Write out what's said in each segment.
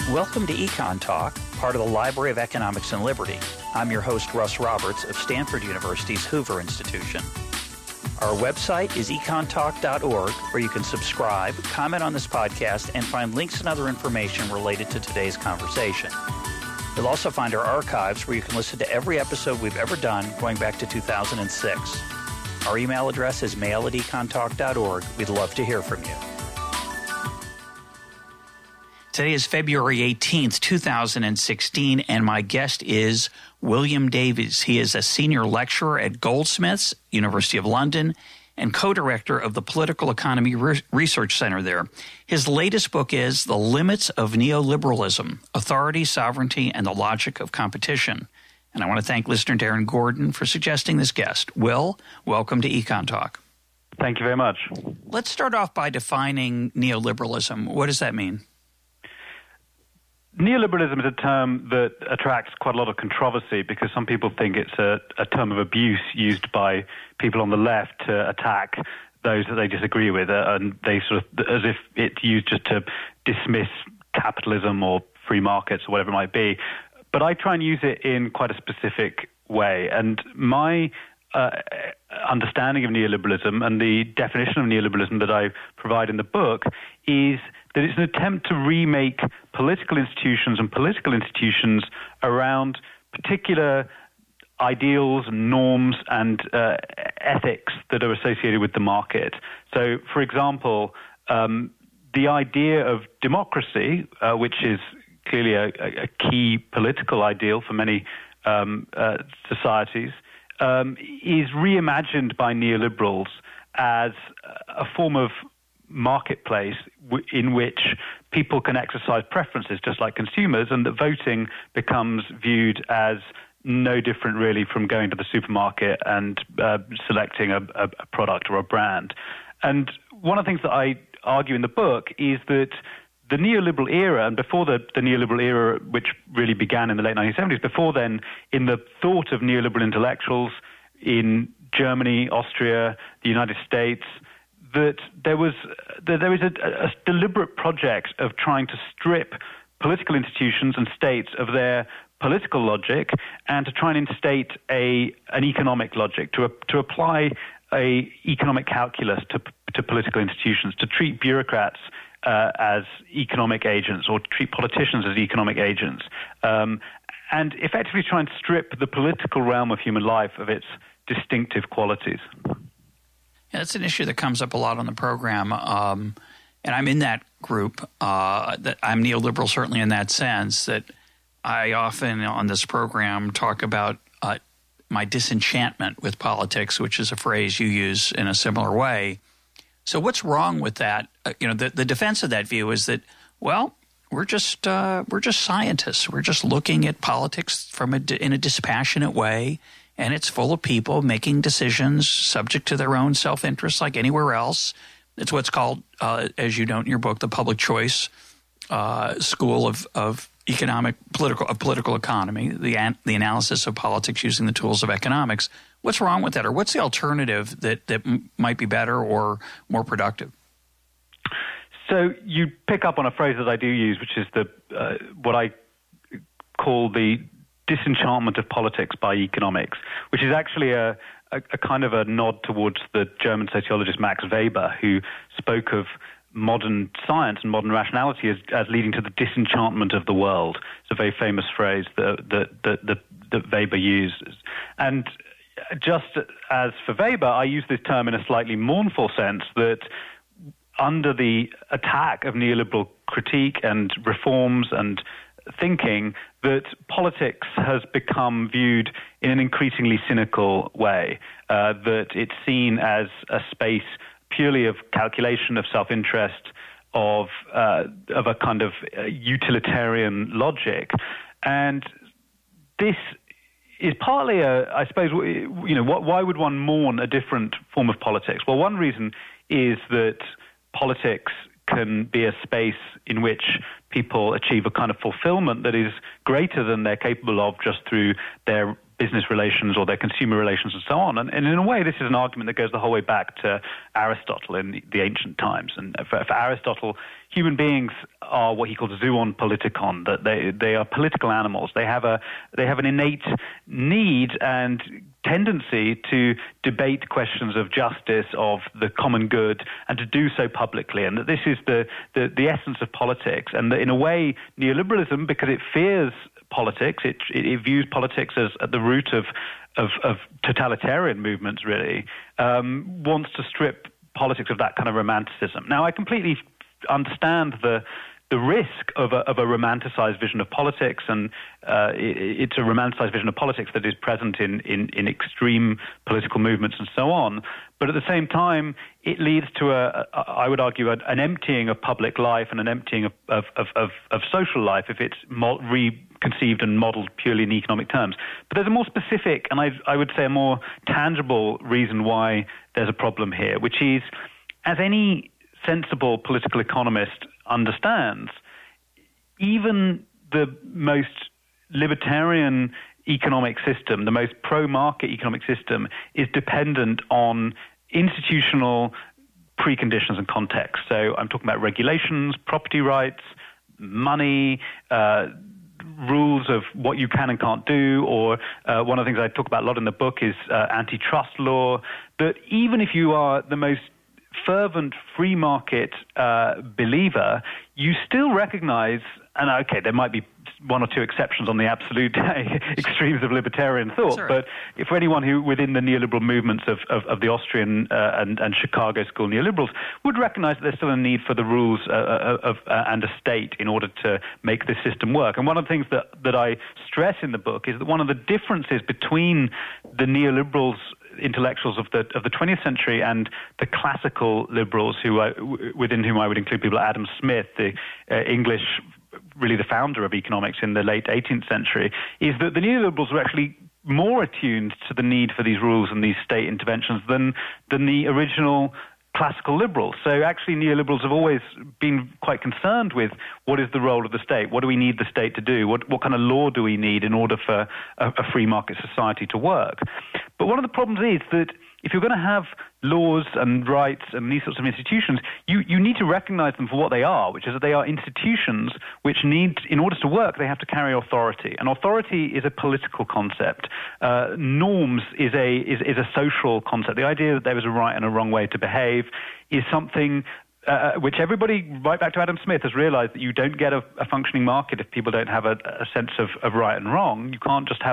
Welcome to EconTalk, part of the Library of Economics and Liberty. I'm your host, Russ Roberts of Stanford University's Hoover Institution. Our website is econtalk.org, where you can subscribe, comment on this podcast, and find links and other information related to today's conversation. You'll also find our archives where you can listen to every episode we've ever done going back to 2006. Our email address is mail@econtalk.org. We'd love to hear from you. Today is February 18th, 2016, and my guest is William Davies. He is a senior lecturer at Goldsmiths, University of London, and co-director of the Political Economy Research Center there. His latest book is The Limits of Neoliberalism, Authority, Sovereignty, and the Logic of Competition. And I want to thank listener Darren Gordon for suggesting this guest. Will, welcome to EconTalk. Thank you very much. Let's start off by defining neoliberalism. What does that mean? Neoliberalism is a term that attracts quite a lot of controversy because some people think it's a term of abuse used by people on the left to attack those that they disagree with, and they sort of, as if it's used just to dismiss capitalism or free markets or whatever it might be. But I try and use it in quite a specific way, and my understanding of neoliberalism and the definition of neoliberalism that I provide in the book is that it's an attempt to remake political institutions and political institutions around particular ideals and norms and ethics that are associated with the market. So, for example, the idea of democracy, which is clearly a key political ideal for many societies, is reimagined by neoliberals as a form of marketplace in which people can exercise preferences just like consumers, and that voting becomes viewed as no different really from going to the supermarket and selecting a product or a brand. And one of the things that I argue in the book is that the neoliberal era, and before the neoliberal era, which really began in the late 1970s, before then, in the thought of neoliberal intellectuals in Germany, Austria, the United States, that there is a deliberate project of trying to strip political institutions and states of their political logic and to try and instate an economic logic, to apply a economic calculus to political institutions, to treat bureaucrats as economic agents or treat politicians as economic agents, and effectively try and strip the political realm of human life of its distinctive qualities. Yeah, that's an issue that comes up a lot on the program, and I'm in that group. That I'm neoliberal, certainly in that sense, that I often on this program talk about my disenchantment with politics, which is a phrase you use in a similar way. So what's wrong with that? The defense of that view is that, well, we're just scientists. We're just looking at politics in a dispassionate way, and it's full of people making decisions subject to their own self-interest like anywhere else. It's what's called, as you note in your book, the public choice school of political economy, the analysis of politics using the tools of economics. What's wrong with that, or what's the alternative that might be better or more productive? So you pick up on a phrase that I do use, which is what I call the disenchantment of politics by economics, which is actually a kind of a nod towards the German sociologist Max Weber, who spoke of modern science and modern rationality as leading to the disenchantment of the world. It's a very famous phrase that Weber uses. And just as for Weber, I use this term in a slightly mournful sense, that under the attack of neoliberal critique and reforms and thinking, that politics has become viewed in an increasingly cynical way, that it's seen as a space purely of calculation, of self-interest, of a kind of utilitarian logic. And this is partly, I suppose, why would one mourn a different form of politics? Well, one reason is that politics can be a space in which people achieve a kind of fulfillment that is greater than they're capable of just through their business relations or their consumer relations and so on. And in a way, this is an argument that goes the whole way back to Aristotle in the ancient times. And for Aristotle, human beings are what he called zoon politikon, that they are political animals. They have an innate need and tendency to debate questions of justice, of the common good, and to do so publicly. And that this is the essence of politics. And that in a way, neoliberalism, because it fears politics, it views politics as at the root of totalitarian movements, really, wants to strip politics of that kind of romanticism. Now, I completely understand the risk of a romanticized vision of politics, and it's a romanticized vision of politics that is present in extreme political movements and so on. But at the same time, it leads to I would argue, an emptying of public life and an emptying of social life if it's reconceived and modeled purely in economic terms. But there's a more specific, and I would say a more tangible reason why there's a problem here, which is, as any sensible political economist understands, even the most libertarian economic system, the most pro-market economic system, is dependent on institutional preconditions and context. So I'm talking about regulations, property rights, money, rules of what you can and can't do, or one of the things I talk about a lot in the book is antitrust law, that even if you are the most fervent free market believer, you still recognize, and okay, there might be one or two exceptions on the absolute extremes of libertarian thought, Sorry. but for anyone who within the neoliberal movements of the Austrian and Chicago school neoliberals would recognize that there's still a need for the rules and a state in order to make this system work. And one of the things that I stress in the book is that one of the differences between the neoliberals intellectuals of the 20th century and the classical liberals, within whom I would include people like Adam Smith, the English, really the founder of economics in the late 18th century, is that the neoliberals were actually more attuned to the need for these rules and these state interventions than the original classical liberals. So actually neoliberals have always been quite concerned with what is the role of the state, what do we need the state to do, what kind of law do we need in order for a free market society to work. But one of the problems is that if you're going to have laws and rights and these sorts of institutions, you need to recognize them for what they are, which is that they are institutions which need, in order to work, they have to carry authority. And authority is a political concept. Norms is a social concept. The idea that there is a right and a wrong way to behave is something which everybody, right back to Adam Smith, has realized that you don't get a functioning market if people don't have a sense of right and wrong. You can't just have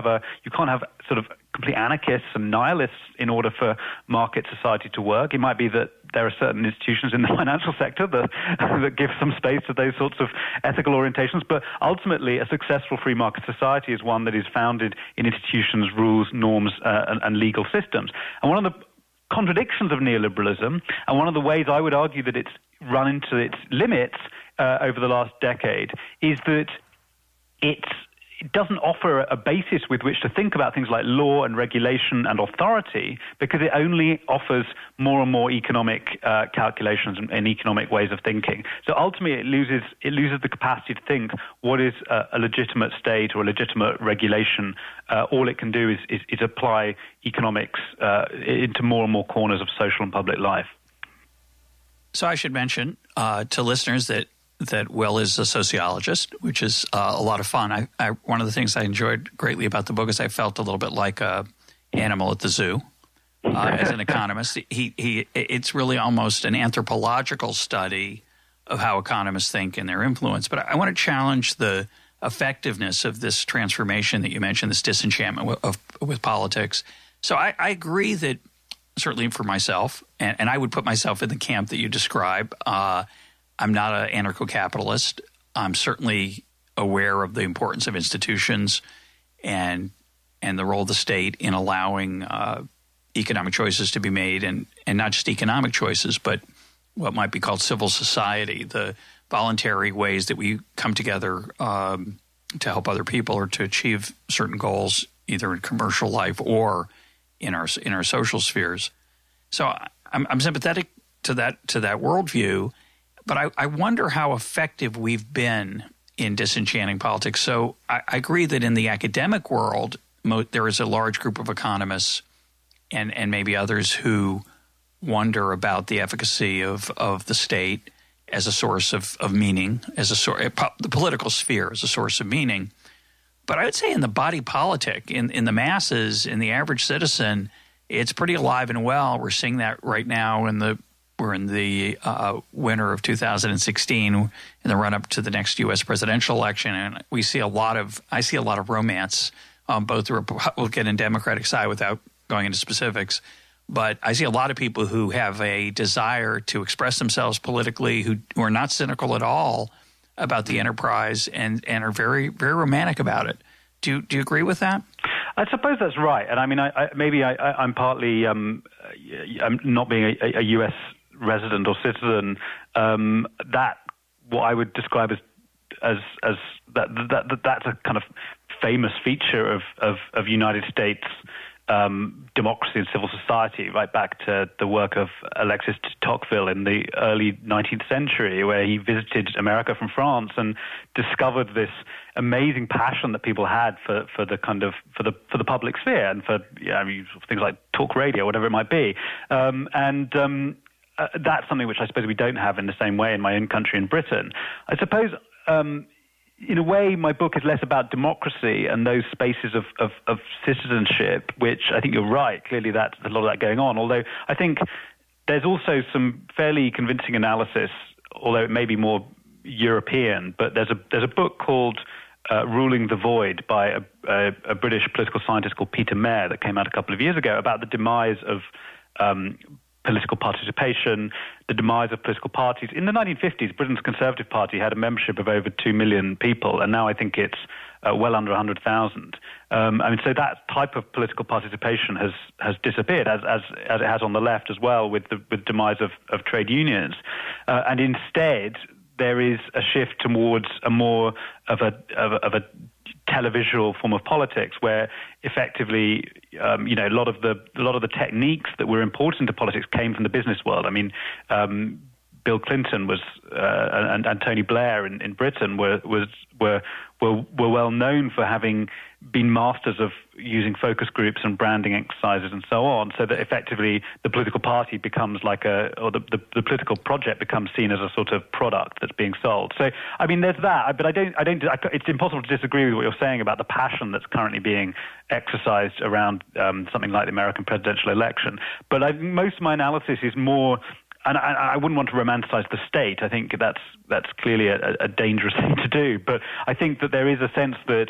sort of complete anarchists and nihilists in order for market society to work. It might be that there are certain institutions in the financial sector that give some space to those sorts of ethical orientations, but ultimately a successful free market society is one that is founded in institutions, rules, norms, and legal systems. And one of the contradictions of neoliberalism, and one of the ways I would argue that it's run into its limits over the last decade, is that it doesn't offer a basis with which to think about things like law and regulation and authority, because it only offers more and more economic calculations and economic ways of thinking. So ultimately it loses the capacity to think what is a legitimate state or a legitimate regulation. All it can do is apply economics into more and more corners of social and public life. So I should mention to listeners that Will is a sociologist, which is a lot of fun. One of the things I enjoyed greatly about the book is I felt a little bit like an animal at the zoo. As an economist, it's really almost an anthropological study of how economists think and their influence. But I want to challenge the effectiveness of this transformation that you mentioned, this disenchantment with politics. So I agree that, certainly for myself, and I would put myself in the camp that you describe, I'm not an anarcho-capitalist. I'm certainly aware of the importance of institutions and the role of the state in allowing economic choices to be made, and not just economic choices, but what might be called civil society, the voluntary ways that we come together to help other people or to achieve certain goals, either in commercial life or in our social spheres. So I'm sympathetic to that worldview. But I wonder how effective we've been in disenchanting politics. So I agree that in the academic world, there is a large group of economists and maybe others who wonder about the efficacy of the state as a source of meaning, the political sphere as a source of meaning. But I would say in the body politic, in the masses, in the average citizen, it's pretty alive and well. We're seeing that right now we're in the winter of 2016, in the run-up to the next U.S. presidential election, and I see a lot of romance on both the Republican and Democratic side without going into specifics. But I see a lot of people who have a desire to express themselves politically, who are not cynical at all about the enterprise and are very, very romantic about it. Do you agree with that? I suppose that's right. And I mean, I'm partly I'm not being a U.S. resident or citizen. That what I would describe as that's a kind of famous feature of United States democracy and civil society, right back to the work of Alexis de Tocqueville in the early 19th century, where he visited America from France and discovered this amazing passion that people had for the public sphere and for things like talk radio, whatever it might be, that's something which I suppose we don't have in the same way in my own country, in Britain. I suppose. In a way, my book is less about democracy and those spaces of citizenship, which I think you're right. Clearly, there's a lot of that going on. Although I think there's also some fairly convincing analysis, although it may be more European. But there's a book called Ruling the Void by a British political scientist called Peter Mayer that came out a couple of years ago about the demise of political participation, the demise of political parties. In the 1950s, Britain's Conservative Party had a membership of over 2 million people, and now I think it's well under 100,000. So that type of political participation has disappeared, as it has on the left as well, with the demise of trade unions. And instead, there is a shift towards a more of a televisual form of politics, where effectively, a lot of the techniques that were important to politics came from the business world. I mean, Bill Clinton was and Tony Blair in Britain were well known for having been masters of using focus groups and branding exercises and so on, so that effectively the political party becomes the political project becomes seen as a sort of product that's being sold. So, I mean, there's that, but it's impossible to disagree with what you're saying about the passion that's currently being exercised around something like the American presidential election. But I think most of my analysis is more, and I wouldn't want to romanticize the state. I think that's clearly a dangerous thing to do. But I think that there is a sense that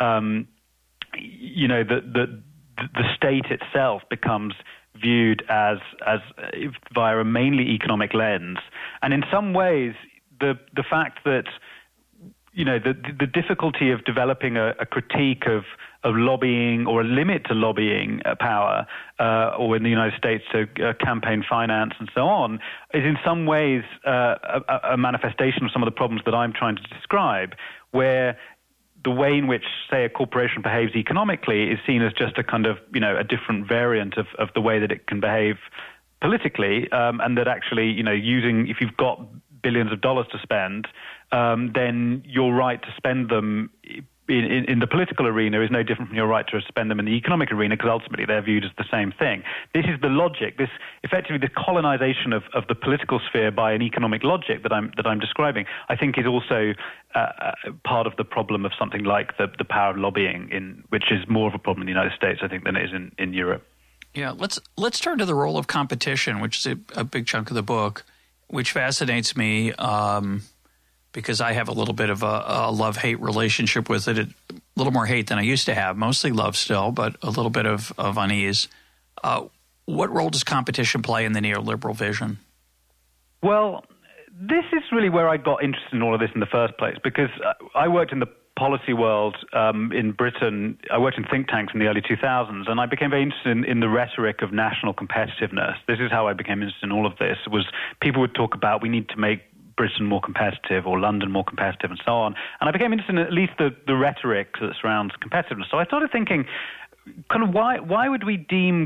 the state itself becomes viewed as via a mainly economic lens, and in some ways the fact that the difficulty of developing a critique of lobbying or a limit to lobbying power, or in the United States to campaign finance and so on, is in some ways a manifestation of some of the problems that I'm trying to describe, where the way in which, say, a corporation behaves economically is seen as just a kind of, a different variant of the way that it can behave politically, and that actually, if you've got billions of dollars to spend, then your right to spend them in the political arena is no different from your right to spend them in the economic arena, because ultimately they're viewed as the same thing. This is the logic. This effectively the colonization of the political sphere by an economic logic that I'm describing, I think, is also part of the problem of something like the power of lobbying, which is more of a problem in the United States, I think, than it is in Europe. Yeah, let's turn to the role of competition, which is a big chunk of the book, which fascinates me. Because I have a little bit of a love-hate relationship with it, a little more hate than I used to have, mostly love still, but a little bit of unease. What role does competition play in the neoliberal vision? Well, this is really where I got interested in all of this in the first place, because I worked in the policy world in Britain. I worked in think tanks in the early 2000s, and I became very interested in the rhetoric of national competitiveness. This is how I became interested in all of this. Was people would talk about, we need to make Britain more competitive or London more competitive and so on. And I became interested in at least the rhetoric that surrounds competitiveness. So I started thinking, kind of why would we deem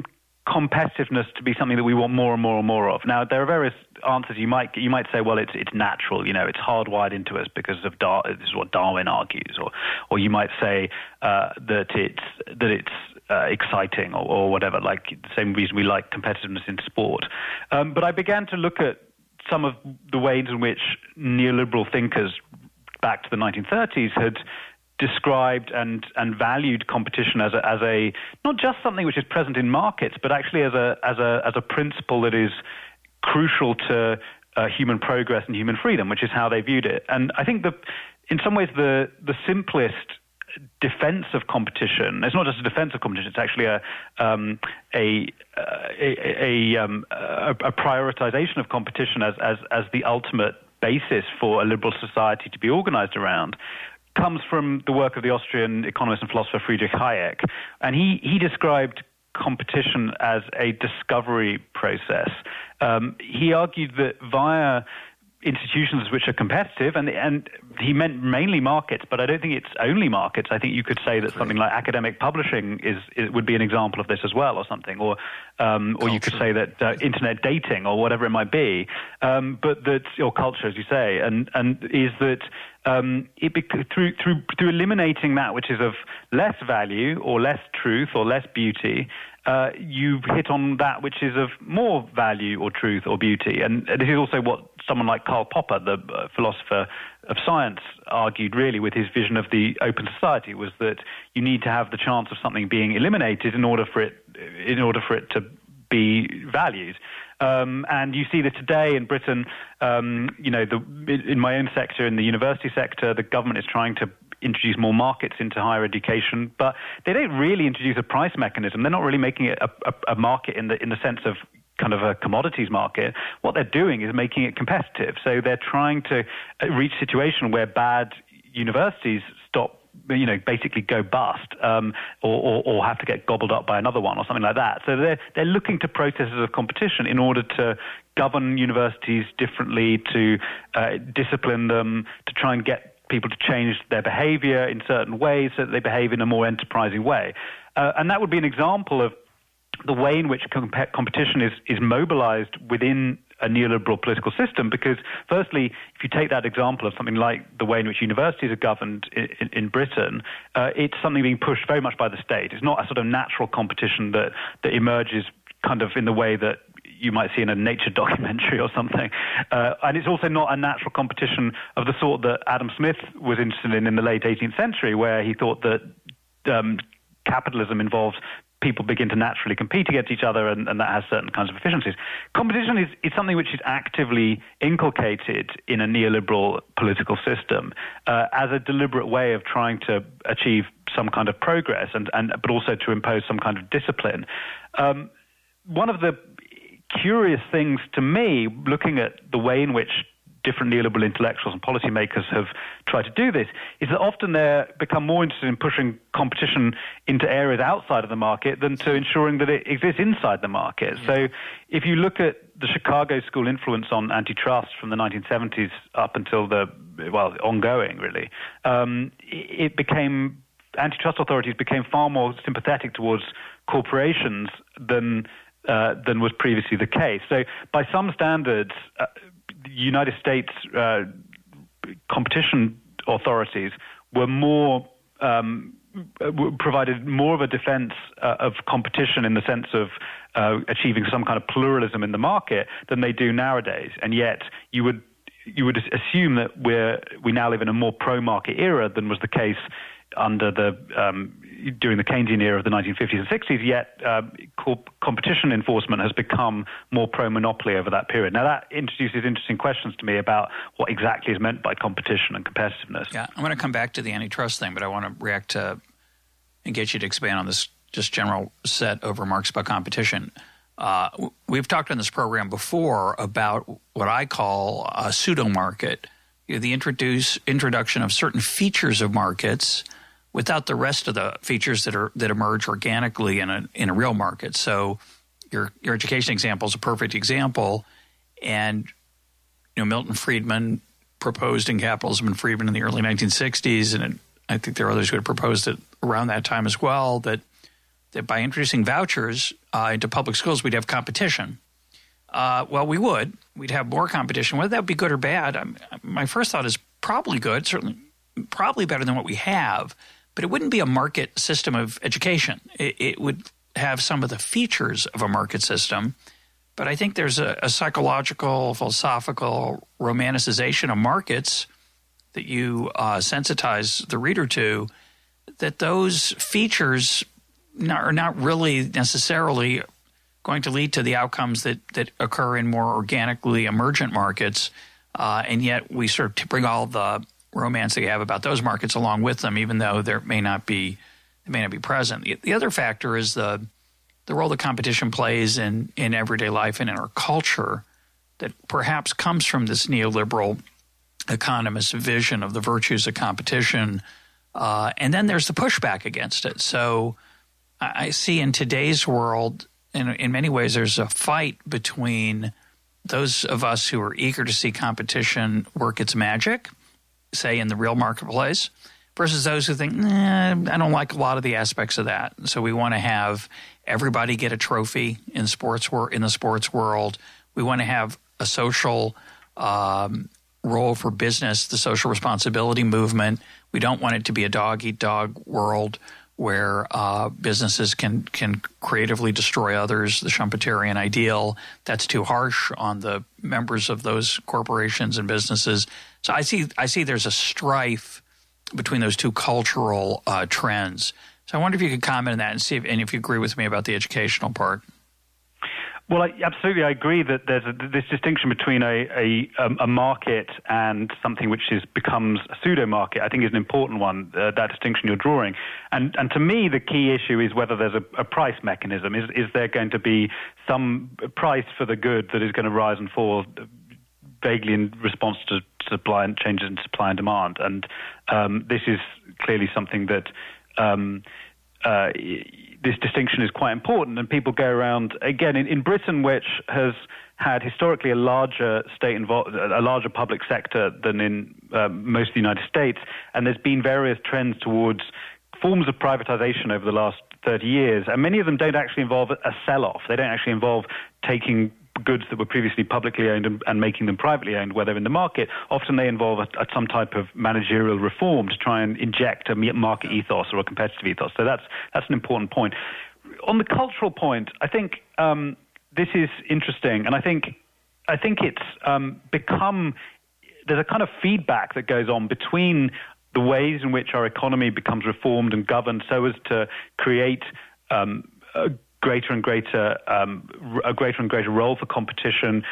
competitiveness to be something that we want more and more and more of. Now, there are various answers. You might say, well, it's natural, it's hardwired into us because of this is what Darwin argues, or you might say that it's exciting or whatever, like the same reason we like competitiveness in sport. But I began to look at some of the ways in which neoliberal thinkers back to the 1930s had described and valued competition as a not just something which is present in markets, but actually as a principle that is crucial to human progress and human freedom, which is how they viewed it. And I think that in some ways the simplest defense of competition, it's not just a defense of competition, it's actually a prioritization of competition as the ultimate basis for a liberal society to be organized around, comes from the work of the Austrian economist and philosopher Friedrich Hayek. And he described competition as a discovery process. He argued that via institutions which are competitive, and he meant mainly markets, but I don't think it's only markets. I think you could say that something like academic publishing would be an example of this as well, or something, or you could say that internet dating or whatever it might be, but that, or culture, as you say, and is that through eliminating that which is of less value or less truth or less beauty, you've hit on that which is of more value or truth or beauty. And this is also what someone like Karl Popper, the philosopher of science, argued really with his vision of the open society, was that you need to have the chance of something being eliminated in order for it to be valued. And you see that today in Britain, in my own sector, in the university sector, the government is trying to introduce more markets into higher education, but they don't really introduce a price mechanism. They're not really making it a market in the sense of kind of a commodities market. What they're doing is making it competitive. So they're trying to reach a situation where bad universities stop, basically go bust, or have to get gobbled up by another one or something like that. So they're looking to processes of competition in order to govern universities differently, to discipline them, to try and get people to change their behavior in certain ways so that they behave in a more enterprising way. And that would be an example of the way in which competition is mobilized within a neoliberal political system, because firstly, if you take that example of something like the way in which universities are governed in Britain, it's something being pushed very much by the state. It's not a sort of natural competition that emerges kind of in the way that you might see in a nature documentary or something. And it's also not a natural competition of the sort that Adam Smith was interested in the late 18th century, where he thought that capitalism involves people begin to naturally compete against each other, and that has certain kinds of efficiencies. Competition is something which is actively inculcated in a neoliberal political system as a deliberate way of trying to achieve some kind of progress, but also to impose some kind of discipline. One of the curious things to me, looking at the way in which different neoliberal intellectuals and policymakers have tried to do this, is that often they become more interested in pushing competition into areas outside of the market than to ensuring that it exists inside the market. Yeah. So if you look at the Chicago School influence on antitrust from the 1970s up until ongoing really, antitrust authorities became far more sympathetic towards corporations than was previously the case. So by some standards, United States competition authorities were provided more of a defense of competition in the sense of achieving some kind of pluralism in the market than they do nowadays. And yet you would assume that we now live in a more pro-market era than was the case under during the Keynesian era of the 1950s and 60s, yet competition enforcement has become more pro-monopoly over that period. Now, that introduces interesting questions to me about what exactly is meant by competition and competitiveness. Yeah, I'm going to come back to the antitrust thing, but I want to react to and get you to expand on this just general set of remarks about competition. We've talked on this program before about what I call a pseudo-market, the introduction of certain features of markets without the rest of the features that emerge organically in a real market. So your education example is a perfect example. And Milton Friedman proposed in Capitalism and Freedom in the early 1960s, and I think there are others who had proposed it around that time as well, that that by introducing vouchers into public schools, we'd have competition. Well, we would. We'd have more competition. Whether that would be good or bad, my first thought is probably good, certainly probably better than what we have, but it wouldn't be a market system of education. It would have some of the features of a market system, but I think there's a psychological, philosophical romanticization of markets that you sensitize the reader to, that those features are not really necessarily going to lead to the outcomes that occur in more organically emergent markets, and yet we sort of bring all the romance that you have about those markets along with them, even though they may not be present. The other factor is the role that competition plays in everyday life and in our culture that perhaps comes from this neoliberal economist vision of the virtues of competition, and then there's the pushback against it. So I see in today's world, in many ways, there's a fight between those of us who are eager to see competition work its magic, say in the real marketplace, versus those who think, I don't like a lot of the aspects of that. So we want to have everybody get a trophy in the sports world. We want to have a social role for business, the social responsibility movement. We don't want it to be a dog-eat-dog world where businesses can creatively destroy others, the Schumpeterian ideal. That's too harsh on the members of those corporations and businesses. So I see there's a strife between those two cultural trends. So I wonder if you could comment on that and see if you agree with me about the educational part. Well, absolutely, I agree that there's this distinction between a market and something which becomes a pseudo-market. I think is an important one, that distinction you're drawing. And to me, the key issue is whether there's a price mechanism. Is there going to be some price for the good that is going to rise and fall vaguely in response to supply and changes in supply and demand? And this is clearly something that this distinction is quite important, and people go around again in Britain, which has had historically a larger a larger public sector than in most of the United States, and there's been various trends towards forms of privatization over the last 30 years, and many of them don't actually involve a sell-off. They don't actually involve taking goods that were previously publicly owned and making them privately owned, where they're in the market. Often they involve some type of managerial reform to try and inject a market ethos or a competitive ethos. So that's an important point. On the cultural point, I think this is interesting, and I think it's become there's a kind of feedback that goes on between the ways in which our economy becomes reformed and governed so as to create a greater and greater role for competition,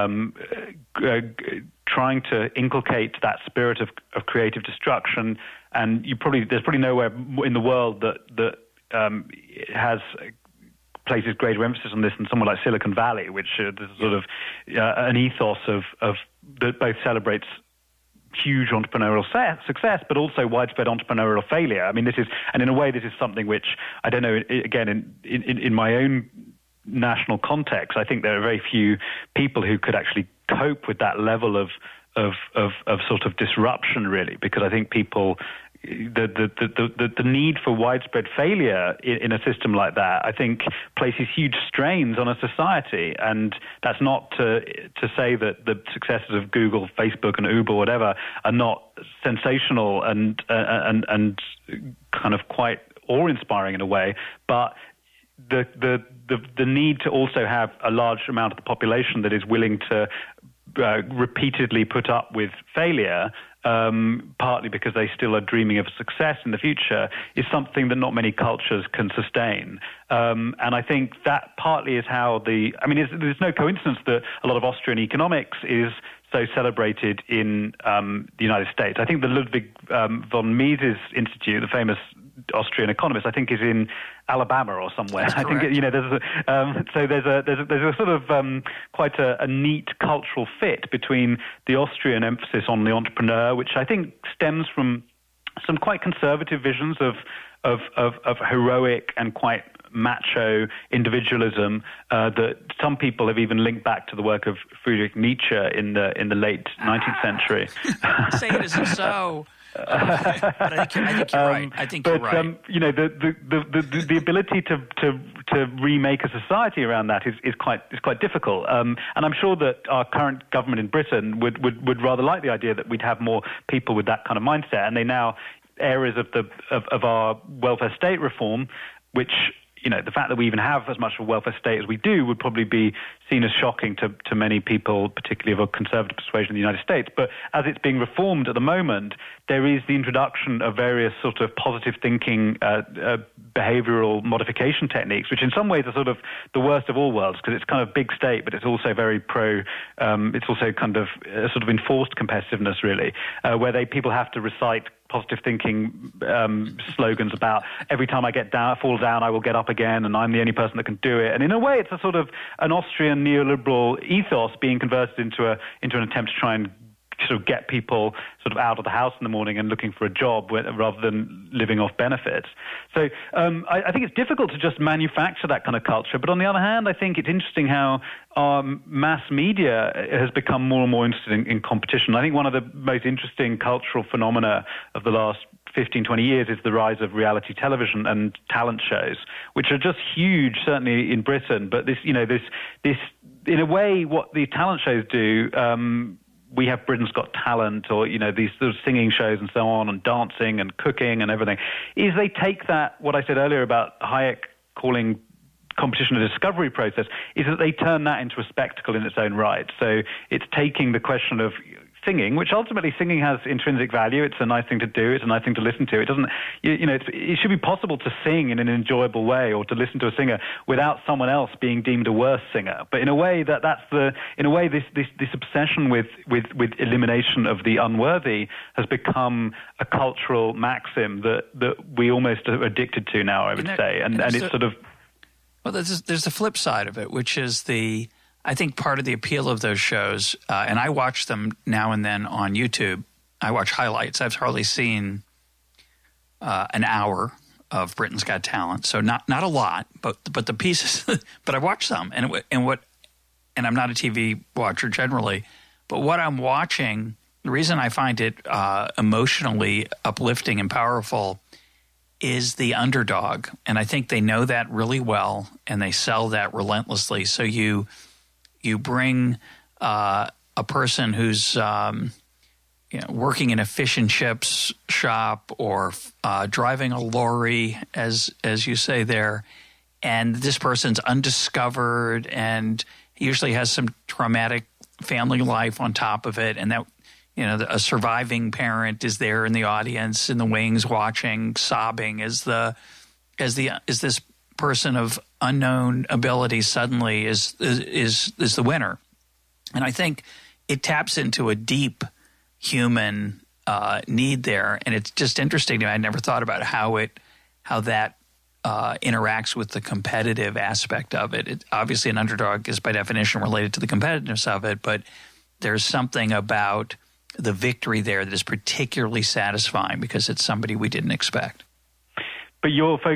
trying to inculcate that spirit of creative destruction. And there's probably nowhere in the world that has places greater emphasis on this than somewhere like Silicon Valley, which is sort of an ethos of that both celebrates huge entrepreneurial success, but also widespread entrepreneurial failure. I mean, and in a way, this is something which I don't know. Again, in my own national context, I think there are very few people who could actually cope with that level of sort of disruption, really, because I think people. The need for widespread failure in a system like that, I think, places huge strains on a society. And that's not to say that the successes of Google, Facebook, and Uber, whatever, are not sensational and kind of quite awe-inspiring in a way, but the need to also have a large amount of the population that is willing to repeatedly put up with failure, partly because they still are dreaming of success in the future, is something that not many cultures can sustain. And I think that partly is how there's no coincidence that a lot of Austrian economics is so celebrated in the United States. I think the Ludwig von Mises Institute, the famous Austrian economist, I think is in Alabama or somewhere. I think there's a sort of quite a neat cultural fit between the Austrian emphasis on the entrepreneur, which I think stems from some quite conservative visions of heroic and quite macho individualism that some people have even linked back to the work of Friedrich Nietzsche in the late 19th century. Say it isn't so. But I think you're right. I think you're right. The ability to remake a society around that is quite difficult. And I'm sure that our current government in Britain would rather like the idea that we'd have more people with that kind of mindset. And they now areas of our welfare state reform, which the fact that we even have as much of a welfare state as we do would probably be seen as shocking to many people, particularly of a conservative persuasion in the United States. But as it's being reformed at the moment, there is the introduction of various sort of positive thinking behavioral modification techniques, which in some ways are sort of the worst of all worlds, because it's kind of big state, but it's also very it's also kind of sort of enforced competitiveness, really, where people have to recite positive thinking slogans about every time I fall down, I will get up again, and I'm the only person that can do it. And in a way, it's a sort of an Austrian neoliberal ethos being converted into an attempt to try and sort of get people sort of out of the house in the morning and looking for a job rather than living off benefits. So I think it's difficult to just manufacture that kind of culture. But on the other hand, I think it's interesting how our mass media has become more and more interested in competition. I think one of the most interesting cultural phenomena of the last 15, 20 years is the rise of reality television and talent shows, which are just huge, certainly in Britain. But this, in a way, what the talent shows do, we have Britain's Got Talent, or these sort of singing shows and so on, and dancing and cooking and everything, is they take that, what I said earlier about Hayek calling competition a discovery process, is that they turn that into a spectacle in its own right. So it's taking the question of singing, which ultimately singing has intrinsic value. It's a nice thing to do. It's a nice thing to listen to. It doesn't, it should be possible to sing in an enjoyable way, or to listen to a singer without someone else being deemed a worse singer. But in a way, this obsession with elimination of the unworthy has become a cultural maxim that we almost are addicted to now, I would say. And it's sort of... Well, there's the flip side of it, which is I think part of the appeal of those shows, and I watch them now and then on YouTube. I watch highlights. I've hardly seen an hour of Britain's Got Talent, so not a lot, but the pieces. But I watch some, and I'm not a TV watcher generally, but what I'm watching, the reason I find it emotionally uplifting and powerful is the underdog, and I think they know that really well, and they sell that relentlessly. So you bring a person who's working in a fish and chips shop, or driving a lorry, as you say there, and this person's undiscovered and he usually has some traumatic family life on top of it, and that a surviving parent is there in the audience in the wings watching, sobbing as this person of unknown ability suddenly is the winner. And I think it taps into a deep human need there, and it's just interesting to me. I never thought about how that interacts with the competitive aspect of it. Obviously, an underdog is by definition related to the competitiveness of it, but there's something about the victory there that is particularly satisfying because it's somebody we didn't expect. But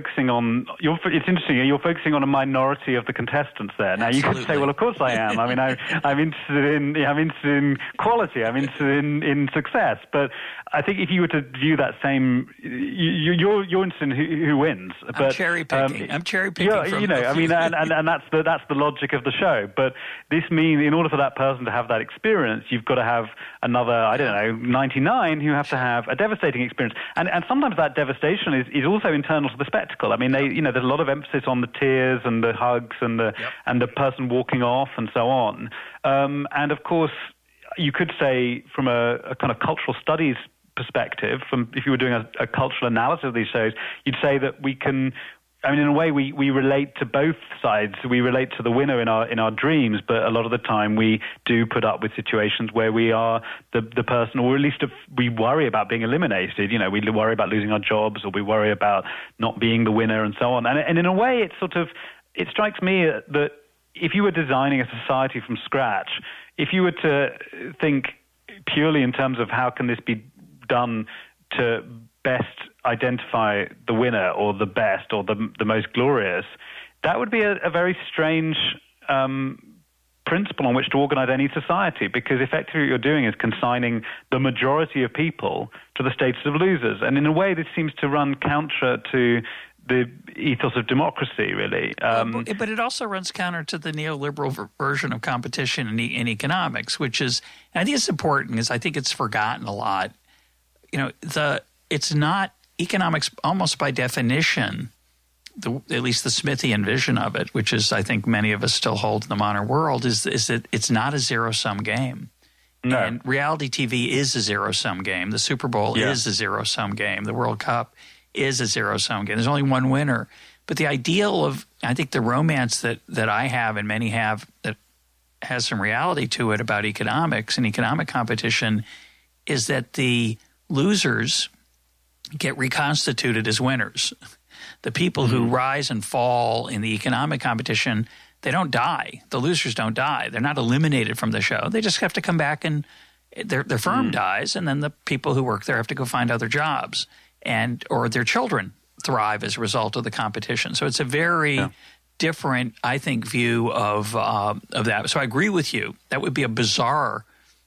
it's interesting, you're focusing on a minority of the contestants there. Now, Absolutely. You could say, well, of course I am. I mean, I'm interested in quality. I'm interested in success. But I think if you were to view that same, you're interested in who wins. But, I'm cherry picking. I'm cherry picking. And that's the logic of the show. But this means, in order for that person to have that experience, you've got to have another, 99 who have to have a devastating experience. And sometimes that devastation is also internal to the spectacle. I mean, there's a lot of emphasis on the tears and the hugs and the person walking off and so on. And of course, you could say from a kind of cultural studies perspective, if you were doing a cultural analysis of these shows, you'd say that we can. I mean, in a way, we relate to both sides. We relate to the winner in our dreams, but a lot of the time we do put up with situations where we are the person, or at least we worry about being eliminated. We worry about losing our jobs, or we worry about not being the winner, and so on. And in a way, it strikes me that if you were designing a society from scratch, if you were to think purely in terms of how can this be done to best identify the winner or the best or the most glorious, that would be a very strange principle on which to organize any society, because effectively what you're doing is consigning the majority of people to the status of losers. And in a way, this seems to run counter to the ethos of democracy, really. But it also runs counter to the neoliberal version of competition in economics, which is, and I think it's important because I think it's forgotten a lot. It's not economics almost by definition, at least the Smithian vision of it, which is I think many of us still hold in the modern world, is that it's not a zero-sum game. No. And reality TV is a zero-sum game. The Super Bowl is a zero-sum game. The World Cup is a zero-sum game. There's only one winner. But the ideal of, I think the romance that I have and many have that has some reality to it about economics and economic competition is that the losers get reconstituted as winners. The people who rise and fall in the economic competition, they don't die. The losers don't die. They're not eliminated from the show. They just have to come back and their firm dies, and then the people who work there have to go find other jobs, or their children thrive as a result of the competition. So it's a very different, I think, view of that. So I agree with you. That would be a bizarre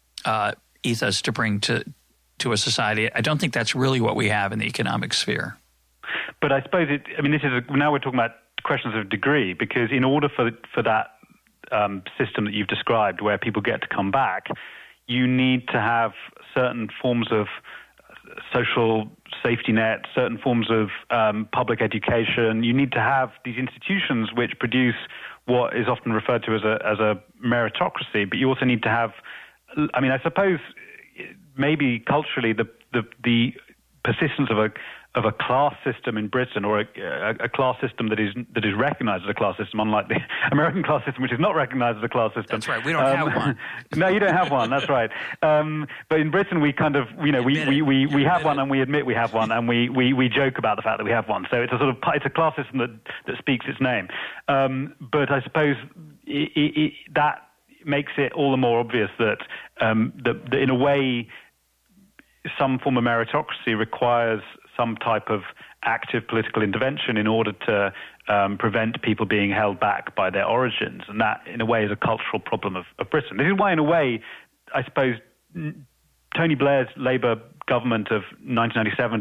ethos to bring to a society. I don't think that's really what we have in the economic sphere. But I suppose now we're talking about questions of degree, because in order for that system that you've described where people get to come back, you need to have certain forms of social safety net, certain forms of public education. You need to have these institutions which produce what is often referred to as a meritocracy, but you also need to have, I suppose maybe culturally the persistence of a class system in Britain, or a class system that is recognized as a class system, unlike the American class system, which is not recognized as a class system. That's right. We don't have one. No, you don't have one. That's right. But in Britain, we kind of, we have one, and we admit we have one, and we joke about the fact that we have one. So it's a class system that speaks its name. But I suppose that makes it all the more obvious that in a way, some form of meritocracy requires some type of active political intervention in order to prevent people being held back by their origins. And that, in a way, is a cultural problem of Britain. This is why, in a way, I suppose Tony Blair's Labour government of 1997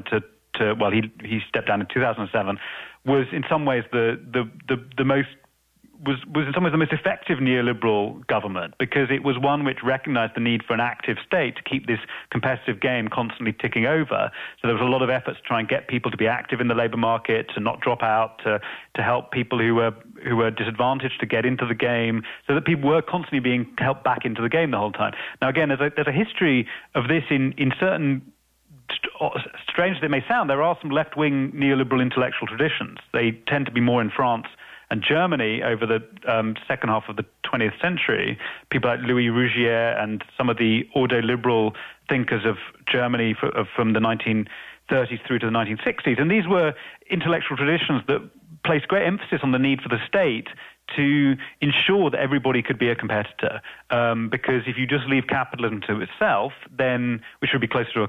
he stepped down in 2007, was in some ways the most was in some ways the most effective neoliberal government, because it was one which recognized the need for an active state to keep this competitive game constantly ticking over. So there was a lot of efforts to try and get people to be active in the labor market, to not drop out, to help people who were disadvantaged to get into the game, so that people were constantly being helped back into the game the whole time. Now, again, there's a history of this in certain, strange as it may sound, there are some left-wing neoliberal intellectual traditions. They tend to be more in France and Germany over the second half of the 20th century. People like Louis Rougier and some of the ordo-liberal thinkers of Germany from the 1930s through to the 1960s. And these were intellectual traditions that placed great emphasis on the need for the state to ensure that everybody could be a competitor. Because if you just leave capitalism to itself, then we should be closer to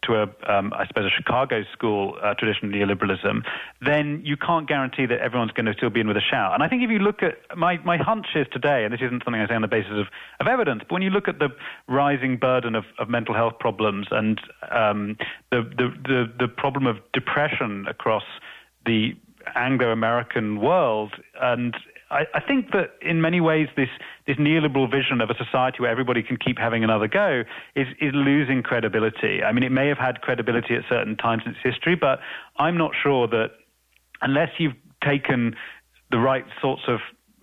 I suppose, a Chicago school tradition of neoliberalism, then you can't guarantee that everyone's going to still be in with a shout. And I think if you look at my hunch is today, and this isn't something I say on the basis of evidence, but when you look at the rising burden of mental health problems and the problem of depression across the Anglo-American world, and I think that in many ways this neoliberal vision of a society where everybody can keep having another go is losing credibility. I mean, it may have had credibility at certain times in its history, but I'm not sure that unless you've taken the right sorts of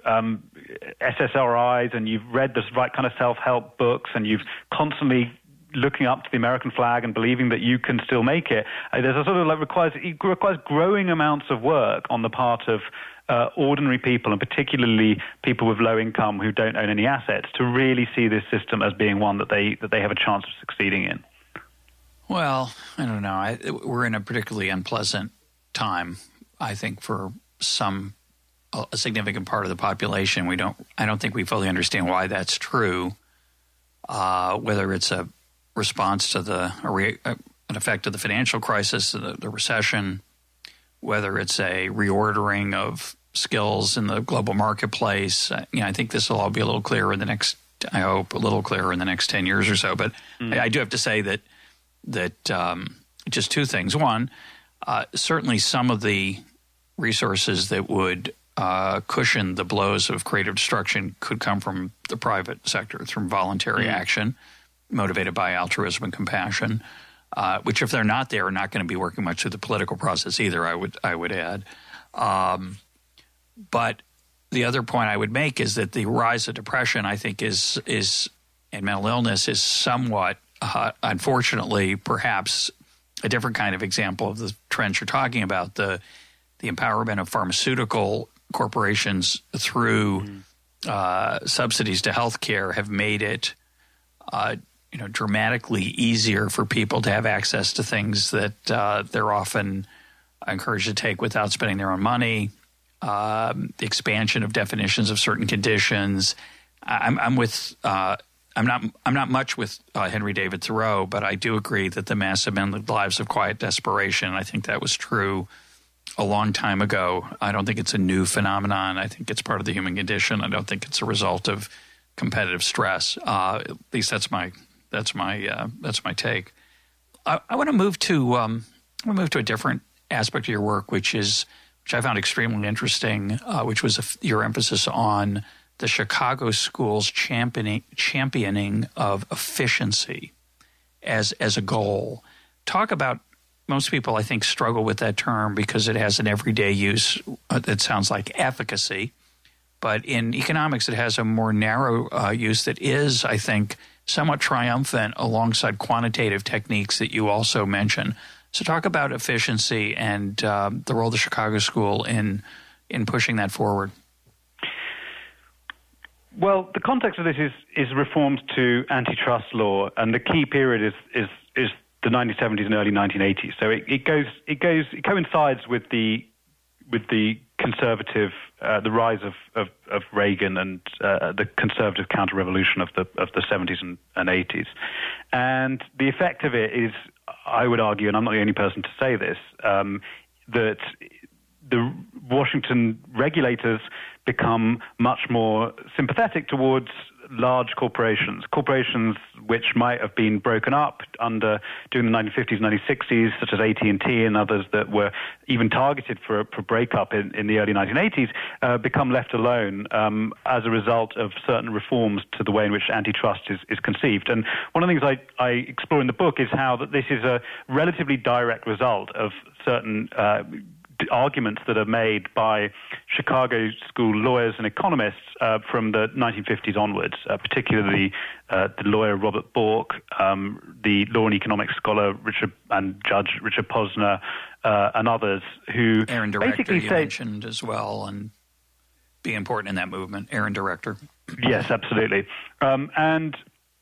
SSRIs and you've read the right kind of self-help books and you've constantly looking up to the American flag and believing that you can still make it, there's a sort of it requires growing amounts of work on the part of ordinary people, and particularly people with low income who don't own any assets, to really see this system as being one that they have a chance of succeeding in. Well, I don't know. We're in a particularly unpleasant time, I think, for a significant part of the population. I don't think we fully understand why that's true. Whether it's a response to an effect of the financial crisis, the recession, whether it's a reordering of skills in the global marketplace. I think this will all be a little clearer in the next, I hope, a little clearer in the next 10 years or so. But I do have to say that just two things. One, certainly some of the resources that would cushion the blows of creative destruction could come from the private sector, from voluntary action motivated by altruism and compassion, which if they're not there, are not going to be working much through the political process either, I would add. But the other point I would make is that the rise of depression, I think, is and mental illness is somewhat, unfortunately, perhaps a different kind of example of the trends you're talking about. The empowerment of pharmaceutical corporations through subsidies to healthcare have made it dramatically easier for people to have access to things that they're often encouraged to take without spending their own money. The expansion of definitions of certain conditions. I'm not much with Henry David Thoreau, but I do agree that the massive men lived lives of quiet desperation. I think that was true a long time ago. I don't think it's a new phenomenon. I think it's part of the human condition. I don't think it's a result of competitive stress. At least that's my take. I want to move to a different aspect of your work, which I found extremely interesting, which was your emphasis on the Chicago schools championing of efficiency as a goal. Talk about, most people, I think, struggle with that term because it has an everyday use that sounds like efficacy. But in economics, it has a more narrow use that is, I think, somewhat triumphant alongside quantitative techniques that you also mention. So talk about efficiency and the role of the Chicago School in pushing that forward. Well, the context of this is reforms to antitrust law, and the key period is the 1970s and early 1980s. So it coincides with the conservative, the rise of Reagan and the conservative counter-revolution of the 70s and 80s. And the effect of it is, I would argue, and I'm not the only person to say this, that the Washington regulators become much more sympathetic towards large corporations which might have been broken up during the 1950s, 1960s, such as AT&T and others that were even targeted for breakup in the early 1980s, become left alone as a result of certain reforms to the way in which antitrust is conceived. And one of the things I explore in the book is how that this is a relatively direct result of certain arguments that are made by Chicago school lawyers and economists from the 1950s onwards, particularly the lawyer Robert Bork, the law and economics scholar Judge Richard Posner, and others who Aaron Director, basically you mentioned as well, and being important in that movement. Aaron Director. Yes, absolutely. And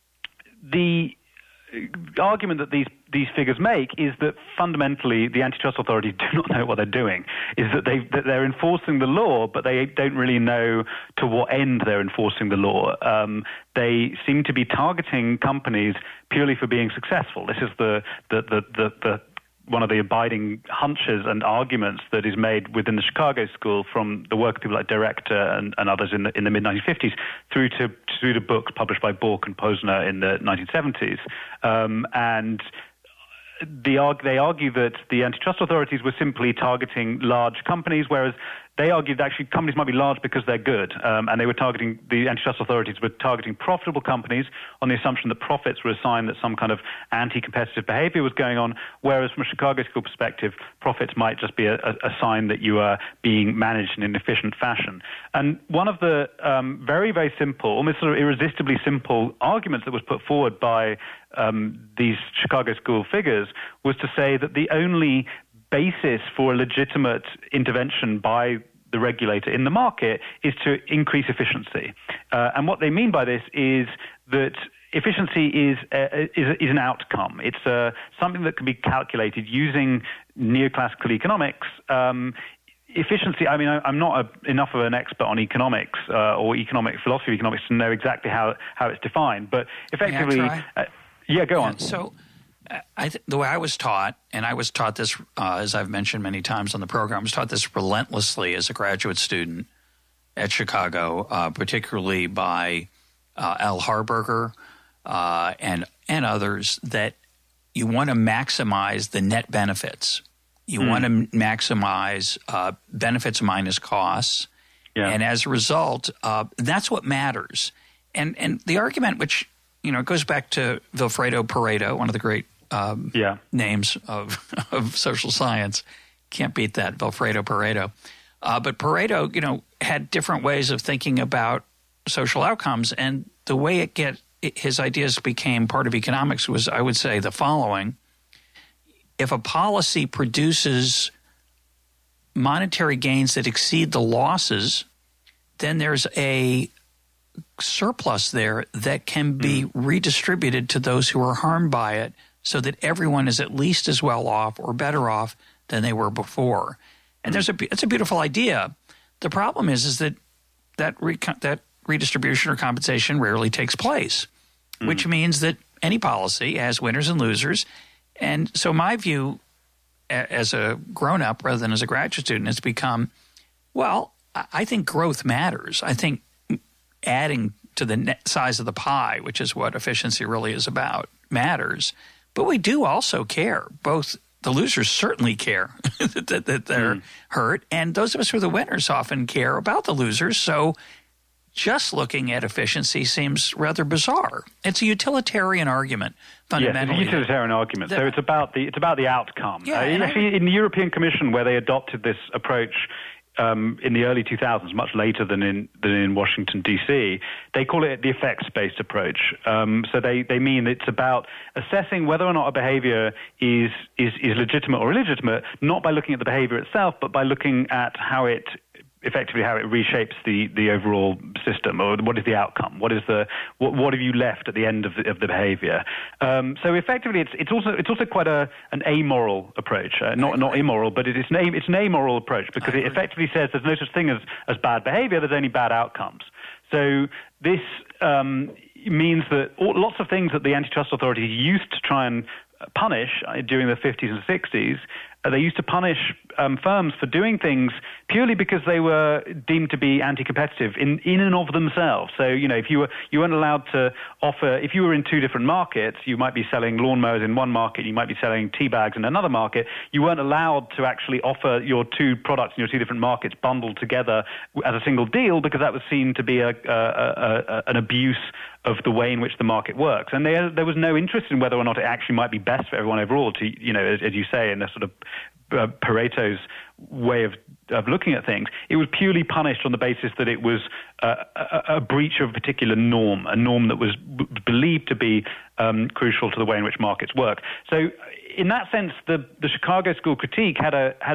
the argument that these figures make is that fundamentally the antitrust authorities do not know what they're doing. Is that they're enforcing the law, but they don't really know to what end they're enforcing the law. They seem to be targeting companies purely for being successful. This is the one of the abiding hunches and arguments that is made within the Chicago School from the work of people like Director and others in the mid-1950s through to books published by Bork and Posner in the 1970s. And they argue that the antitrust authorities were simply targeting large companies, whereas they argued that actually companies might be large because they're good, and the antitrust authorities were targeting profitable companies on the assumption that profits were a sign that some kind of anti-competitive behavior was going on, whereas from a Chicago School perspective, profits might just be a sign that you are being managed in an efficient fashion. And one of the very, very simple, almost sort of irresistibly simple arguments that was put forward by these Chicago School figures was to say that the only basis for a legitimate intervention by the regulator in the market is to increase efficiency. And what they mean by this is that efficiency is an outcome. It's something that can be calculated using neoclassical economics. Efficiency, I mean, I'm not enough of an expert on economics or economic philosophy of economics to know exactly how it's defined, but effectively... Yeah, go on. So the way I was taught, and I was taught this, as I've mentioned many times on the program, I was taught this relentlessly as a graduate student at Chicago, particularly by Al Harburger and others, that you want to maximize the net benefits. You want to maximize benefits minus costs. Yeah. And as a result, that's what matters. And the argument, which, it goes back to Vilfredo Pareto, one of the great names of social science. Can't beat that, Vilfredo Pareto. But Pareto, had different ways of thinking about social outcomes. And the way his ideas became part of economics was, I would say, the following. If a policy produces monetary gains that exceed the losses, then there's a surplus there that can be redistributed to those who are harmed by it so that everyone is at least as well off or better off than they were before. And it's a beautiful idea. The problem is that redistribution or compensation rarely takes place, which means that any policy has winners and losers. And so my view as a grown-up rather than as a graduate student has become, well, I think growth matters. I think adding to the net size of the pie, which is what efficiency really is about, matters. But we do also care. Both the losers certainly care that they're hurt, and those of us who are the winners often care about the losers. So just looking at efficiency seems rather bizarre. It's a utilitarian argument, fundamentally. Yes, it's a utilitarian argument. So it's about the outcome. Yeah, actually, in the European Commission, where they adopted this approach in the early 2000s, much later than in Washington, D.C., they call it the effects-based approach. So they mean it's about assessing whether or not a behavior is legitimate or illegitimate, not by looking at the behavior itself, but by looking at how it reshapes the overall system, or what is the outcome? What have you left at the end of the behavior? So effectively, it's also quite an amoral approach, not immoral, but it's an amoral approach, because it effectively says there's no such thing as bad behavior. There's only bad outcomes. So this means that lots of things that the antitrust authorities used to try and punish during the 50s and 60s, they used to punish firms for doing things purely because they were deemed to be anti-competitive in and of themselves. So, if you weren't allowed to offer, if you were in two different markets, you might be selling lawnmowers in one market, you might be selling tea bags in another market, you weren't allowed to actually offer your two products in your two different markets bundled together as a single deal, because that was seen to be an abuse of the way in which the market works. And there was no interest in whether or not it actually might be best for everyone overall to, as you say, in a sort of Pareto's way of looking at things. It was purely punished on the basis that it was a breach of a particular norm, a norm that was believed to be crucial to the way in which markets work. So in that sense, the Chicago School critique had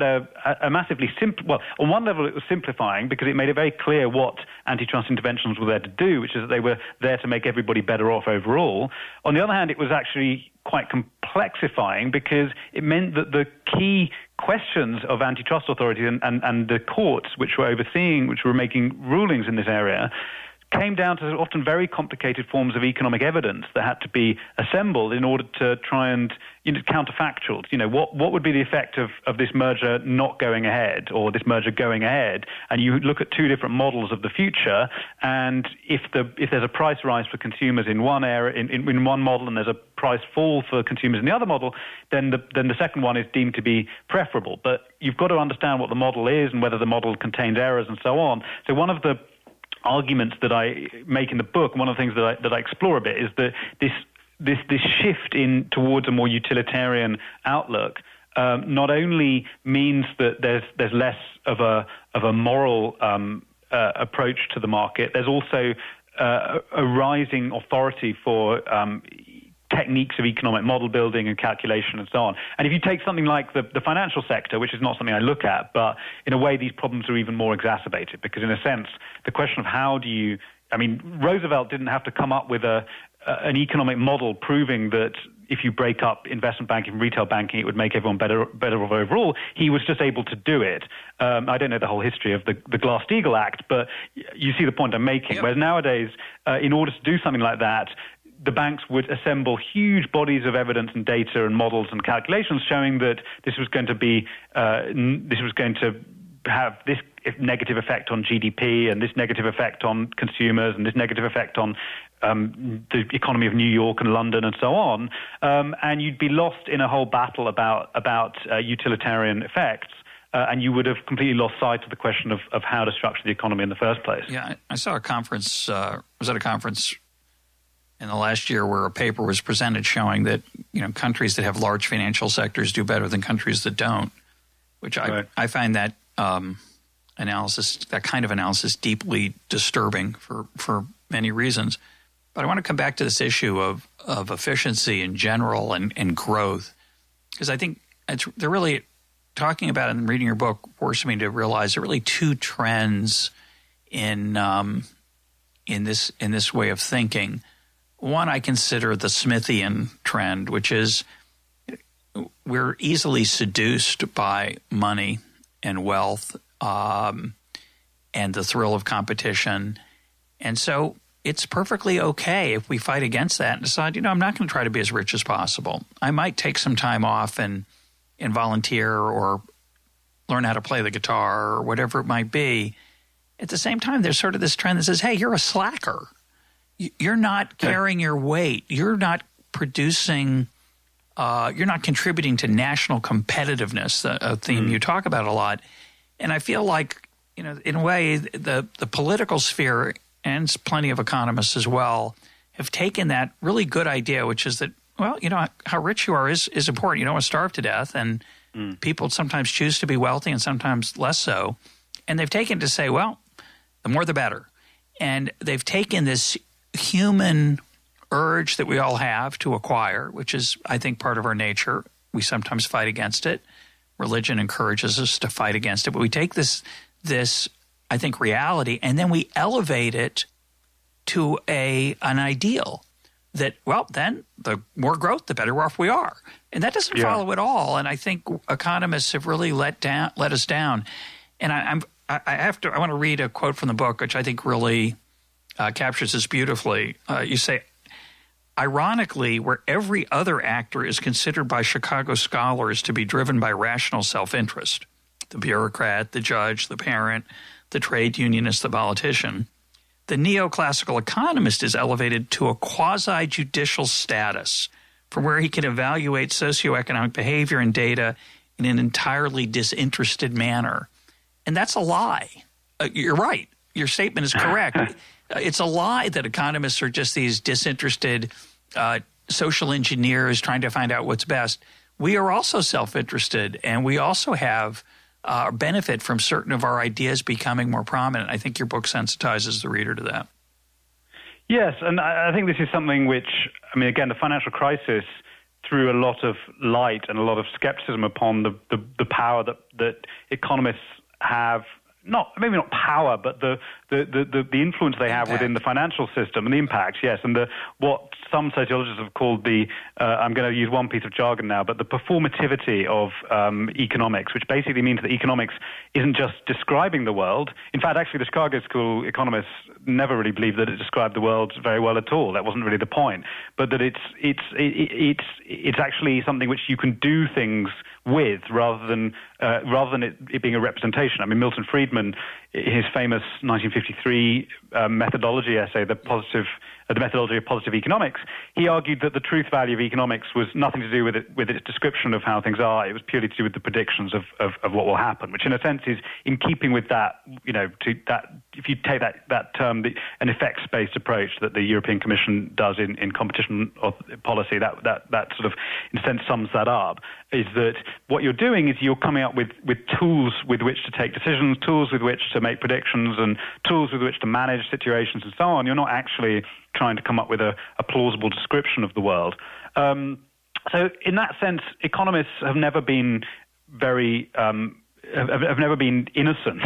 a massively simple. Well, on one level, it was simplifying because it made it very clear what antitrust interventions were there to do, which is that they were there to make everybody better off overall. On the other hand, it was actually quite complexifying because it meant that the key questions of antitrust authorities and the courts which were making rulings in this area came down to often very complicated forms of economic evidence that had to be assembled in order to try and counterfactuals. What would be the effect of this merger not going ahead, or this merger going ahead? And you look at two different models of the future, and if there's a price rise for consumers in one area, in one model, and there's a price fall for consumers in the other model, then the second one is deemed to be preferable. But you've got to understand what the model is and whether the model contains errors and so on. So one of the arguments that I make in the book, one of the things that I explore a bit, is that this shift towards a more utilitarian outlook not only means that there's less of a moral approach to the market. There's also a rising authority for techniques of economic model building and calculation and so on. And if you take something like the financial sector, which is not something I look at, but in a way these problems are even more exacerbated, because in a sense the question of Roosevelt didn't have to come up with an economic model proving that if you break up investment banking and retail banking, it would make everyone better off overall. He was just able to do it. I don't know the whole history of the Glass-Steagall Act, but you see the point I'm making. Yep. Whereas nowadays, in order to do something like that, the banks would assemble huge bodies of evidence and data and models and calculations showing that this was going to have this negative effect on GDP and this negative effect on consumers and this negative effect on the economy of New York and London and so on, and you'd be lost in a whole battle about utilitarian effects. And you would have completely lost sight of the question of how to structure the economy in the first place. Yeah, I saw a conference, was at a conference in the last year where a paper was presented showing that, countries that have large financial sectors do better than countries that don't, which I find that analysis, that kind of analysis, deeply disturbing for many reasons. But I want to come back to this issue of efficiency in general and growth, because I think they're really talking about it and reading your book forced me to realize there are really two trends in this way of thinking. One I consider the Smithian trend, which is we're easily seduced by money and wealth and the thrill of competition. And so it's perfectly okay if we fight against that and decide, I'm not going to try to be as rich as possible. I might take some time off and volunteer or learn how to play the guitar or whatever it might be. At the same time, there's sort of this trend that says, hey, you're a slacker. You're not carrying your weight. You're not producing you're not contributing to national competitiveness, a theme you talk about a lot. And I feel like, in a way, the political sphere and plenty of economists as well have taken that really good idea, which is that, well, how rich you are is important. You don't want to starve to death, and people sometimes choose to be wealthy and sometimes less so. And they've taken to say, well, the more the better. And they've taken this human urge that we all have to acquire, which is, I think, part of our nature. We sometimes fight against it. Religion encourages us to fight against it. But we take this I think, reality, and then we elevate it to an ideal. That, well, then the more growth, the better off we are. And that doesn't follow at all. And I think economists have really let us down. And I want to read a quote from the book, which I think really captures this beautifully. You say, ironically, where every other actor is considered by Chicago scholars to be driven by rational self-interest, the bureaucrat, the judge, the parent, the trade unionist, the politician, the neoclassical economist is elevated to a quasi-judicial status from where he can evaluate socioeconomic behavior and data in an entirely disinterested manner. And that's a lie. You're right. Your statement is correct. It's a lie that economists are just these disinterested social engineers trying to find out what's best. We are also self-interested, and we also have benefit from certain of our ideas becoming more prominent. I think your book sensitizes the reader to that. Yes, and I think this is something which, again, the financial crisis threw a lot of light and a lot of skepticism upon the power that economists have. Maybe not power, but the influence they have within the financial system and the impact, yes, and what some sociologists have called I'm going to use one piece of jargon now, but the performativity of economics, which basically means that economics isn't just describing the world. In fact, actually, the Chicago School economists never really believed that it described the world very well at all. That wasn't really the point, but that it's actually something which you can do things with rather than it being a representation. Milton Friedman, his famous 1953 methodology essay, the methodology of positive economics, he argued that the truth value of economics was nothing to do with its description of how things are. It was purely to do with the predictions of what will happen, which in a sense is in keeping with that, if you take that term, an effects-based approach that the European Commission does in competition policy, that sort of, in a sense, sums that up, is that what you're doing is you're coming up with tools with which to take decisions, tools with which to make predictions, and tools with which to manage situations and so on. You're not actually trying to come up with a plausible description of the world. So in that sense, economists have never been have never been innocent.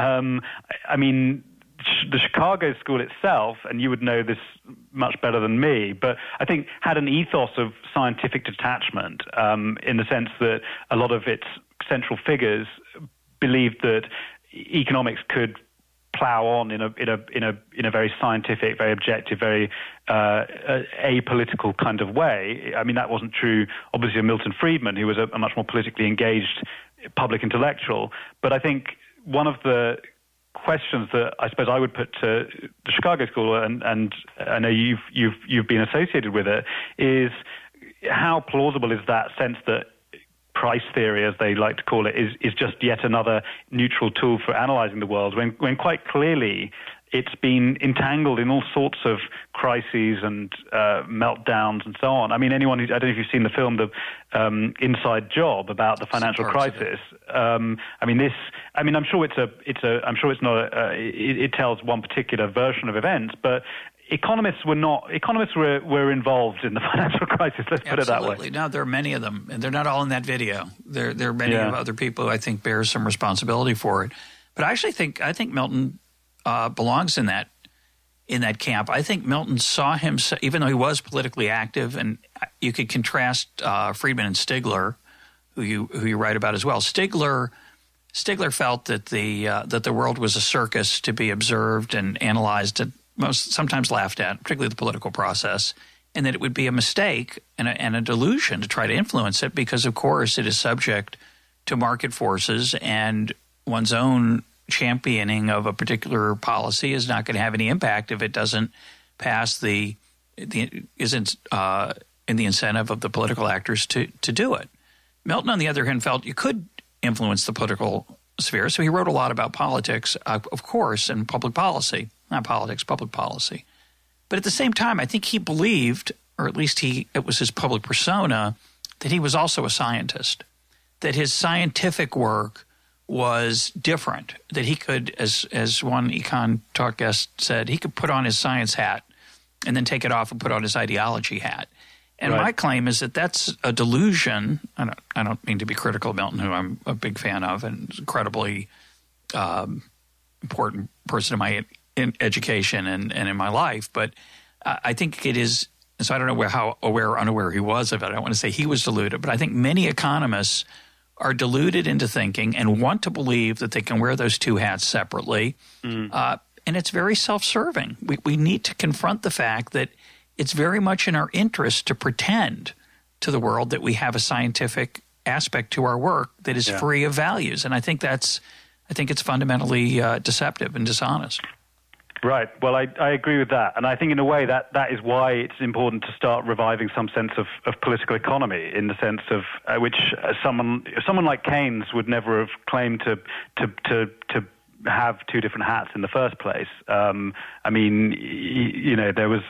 The Chicago School itself, and you would know this much better than me, but I think had an ethos of scientific detachment in the sense that a lot of its central figures believed that economics could plow on in a very scientific, very objective, very apolitical kind of way. I mean, that wasn't true, obviously, of Milton Friedman, who was a much more politically engaged public intellectual. But I think one of the questions that I suppose I would put to the Chicago School, and I know you've been associated with it, is how plausible is that sense that price theory, as they like to call it, is just yet another neutral tool for analyzing the world, when quite clearly it's been entangled in all sorts of crises and meltdowns and so on. I mean, I don't know if you've seen the film, The Inside Job, about the financial crisis. I'm sure it tells one particular version of events, but Economists were involved in the financial crisis. Let's put it that way. Absolutely. No, there are many of them, and they're not all in that video. There are many of other people who I think bear some responsibility for it. But I think Milton belongs in that camp. I think Milton saw him, even though he was politically active, and you could contrast Friedman and Stigler, who you write about as well. Stigler felt that the world was a circus to be observed and analyzed and sometimes laughed at, particularly the political process, and that it would be a mistake and a delusion to try to influence it because, of course, it is subject to market forces, and one's own championing of a particular policy is not going to have any impact if it doesn't pass isn't in the incentive of the political actors to do it. Milton, on the other hand, felt you could influence the political sphere, so he wrote a lot about politics, of course, and public policy. Not politics, public policy. But at the same time, I think he believed, or at least it was his public persona, that he was also a scientist, that his scientific work was different, that he could, as one EconTalk guest said, he could put on his science hat and then take it off and put on his ideology hat. And my claim is that that's a delusion. I don't mean to be critical of Milton, who I'm a big fan of and incredibly important person in education and in my life, but I think it is, so I don't know how aware or unaware he was of it. I don't want to say he was deluded, but I think many economists are deluded into thinking and want to believe that they can wear those two hats separately, and it's very self-serving. We need to confront the fact that it's very much in our interest to pretend to the world that we have a scientific aspect to our work that is free of values, and I think it's fundamentally deceptive and dishonest. Right. Well, I agree with that. And I think in a way that is why it's important to start reviving some sense of political economy, in the sense of which someone like Keynes would never have claimed to have two different hats in the first place. There was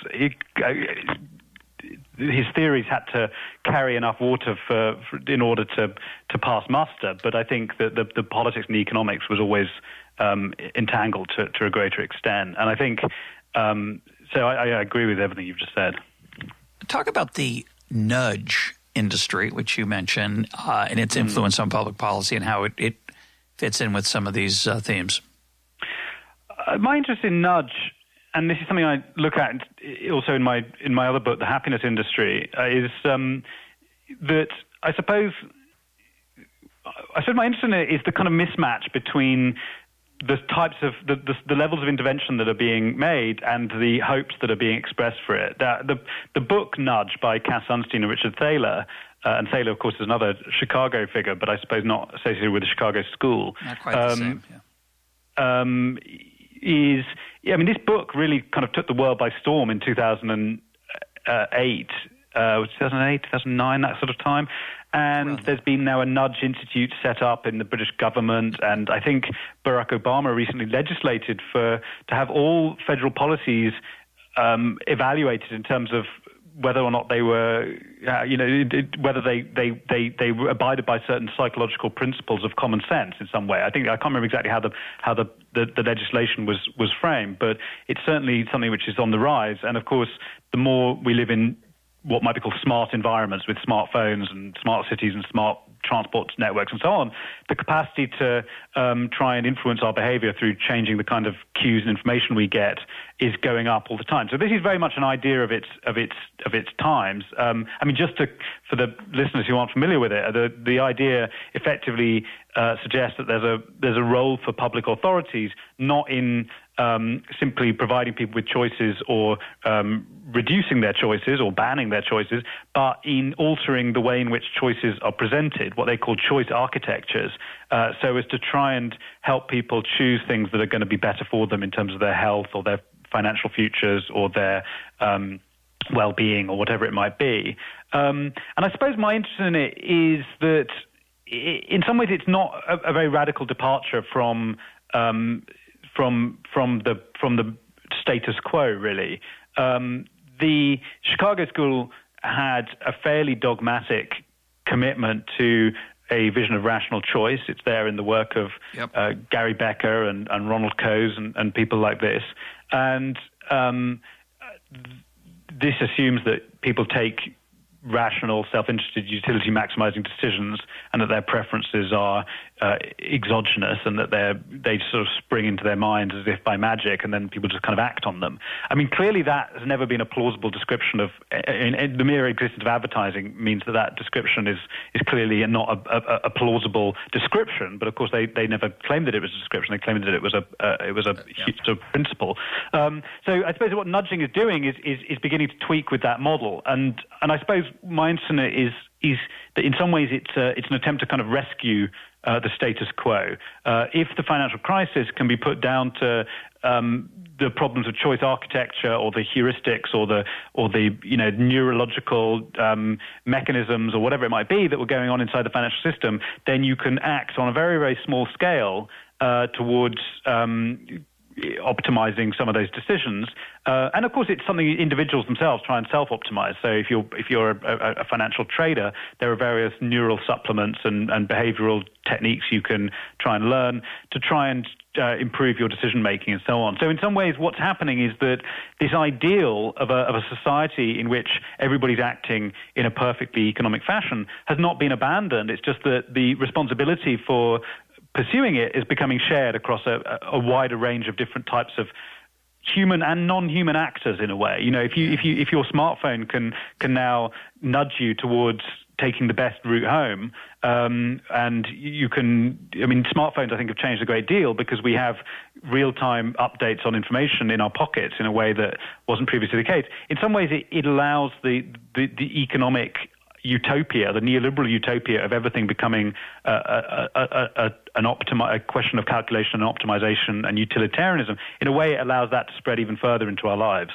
his theories had to carry enough water in order to pass muster. But I think that the politics and the economics was always entangled to a greater extent. And I think, so I agree with everything you've just said. Talk about the nudge industry, which you mentioned, and its influence on public policy and how it fits in with some of these themes. My interest in nudge, and this is something I look at also in my other book, The Happiness Industry, is that I suppose my interest in it is the kind of mismatch between the types of the levels of intervention that are being made and the hopes that are being expressed for it. The book Nudge by Cass Sunstein and Richard Thaler, and Thaler, of course, is another Chicago figure, but I suppose not associated with the Chicago School. Not quite the same, yeah. This book really kind of took the world by storm in 2008, 2009, that sort of time. And there's been now a Nudge Institute set up in the British government, and I think Barack Obama recently legislated to have all federal policies evaluated in terms of whether or not they were, whether they abided by certain psychological principles of common sense in some way. I can't remember exactly how the legislation was framed, but it's certainly something which is on the rise. And of course, the more we live in what might be called smart environments with smartphones and smart cities and smart transport networks and so on, the capacity to try and influence our behavior through changing the kind of cues and information we get is going up all the time. So this is very much an idea of its times. I mean, for the listeners who aren't familiar with it, the idea effectively suggests that there's a role for public authorities, not in simply providing people with choices or reducing their choices or banning their choices, but in altering the way in which choices are presented, what they call choice architectures, so as to try and help people choose things that are going to be better for them in terms of their health or their financial futures or their well-being or whatever it might be. And I suppose my interest in it is that in some ways it's not a very radical departure from the status quo, really. The Chicago School had a fairly dogmatic commitment to a vision of rational choice. It's there in the work of Gary Becker and Ronald Coase and people like this. And this assumes that people take rational, self-interested, utility-maximizing decisions, and that their preferences are exogenous, and that they sort of spring into their minds as if by magic, and then people just kind of act on them. I mean, clearly that has never been a plausible description of the mere existence of advertising means that description is clearly not a plausible description. But of course, they never claimed that it was a description. They claimed that it was a sort of principle. So I suppose what nudging is doing is beginning to tweak with that model, and I suppose my interest in it is that in some ways it's an attempt to kind of rescue the status quo. If the financial crisis can be put down to the problems of choice architecture or the heuristics or the neurological mechanisms or whatever it might be that were going on inside the financial system, then you can act on a very, very small scale towards optimizing some of those decisions, and of course it's something individuals themselves try and self-optimize. So if you're a financial trader, there are various neural supplements and behavioral techniques you can try and learn to try and improve your decision making and so on. So in some ways what's happening is that this ideal of a society in which everybody's acting in a perfectly economic fashion has not been abandoned. It's just that the responsibility for pursuing it is becoming shared across a wider range of different types of human and non-human actors in a way. If your smartphone can now nudge you towards taking the best route home, and you can, smartphones I think have changed a great deal because we have real-time updates on information in our pockets in a way that wasn't previously the case. In some ways it allows the economic utopia, the neoliberal utopia of everything becoming a question of calculation and optimization and utilitarianism. In a way, it allows that to spread even further into our lives.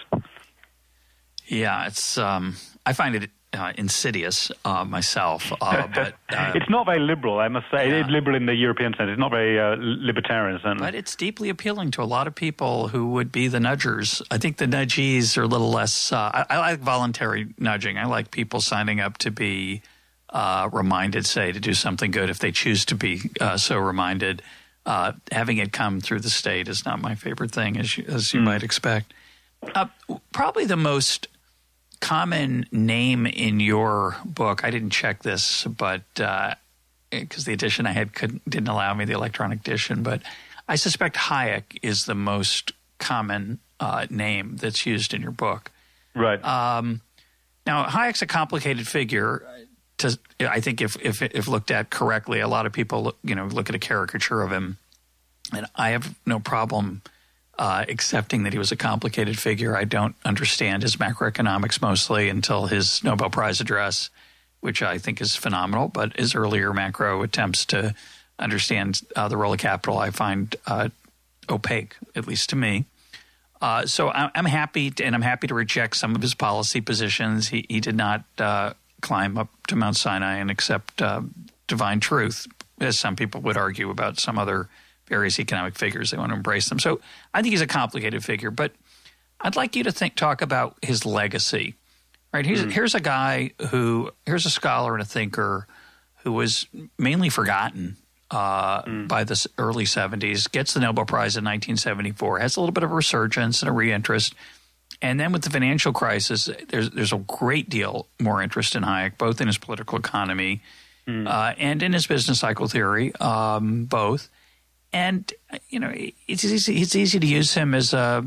Yeah, it's I find it insidious myself, but it's not very liberal, I must say. It's liberal in the European sense. It's not very libertarian, certainly. But it's deeply appealing to a lot of people who would be the nudgers. I think the nudgees are a little less. I like voluntary nudging. I like people signing up to be reminded, say, to do something good if they choose to be so reminded. Having it come through the state is not my favorite thing, as you might expect. Probably the most common name in your book, I didn't check this, but because the edition I had didn't allow me the electronic edition, but I suspect Hayek is the most common name that's used in your book. Right. Now, Hayek's a complicated figure. I think if looked at correctly, a lot of people look at a caricature of him, and I have no problem accepting that he was a complicated figure. I don't understand his macroeconomics mostly until his Nobel Prize address, which I think is phenomenal, but his earlier macro attempts to understand the role of capital I find opaque, at least to me. So I'm happy to reject some of his policy positions. He did not climb up to Mount Sinai and accept divine truth, as some people would argue about some other various economic figures. They want to embrace them. So I think he's a complicated figure, but I'd like you to talk about his legacy. Right? Here's a guy here's a scholar and a thinker who was mainly forgotten by the early 70s, gets the Nobel Prize in 1974, has a little bit of a resurgence and a reinterest. And then with the financial crisis, there's a great deal more interest in Hayek, both in his political economy and in his business cycle theory, both. And it's easy to use him as a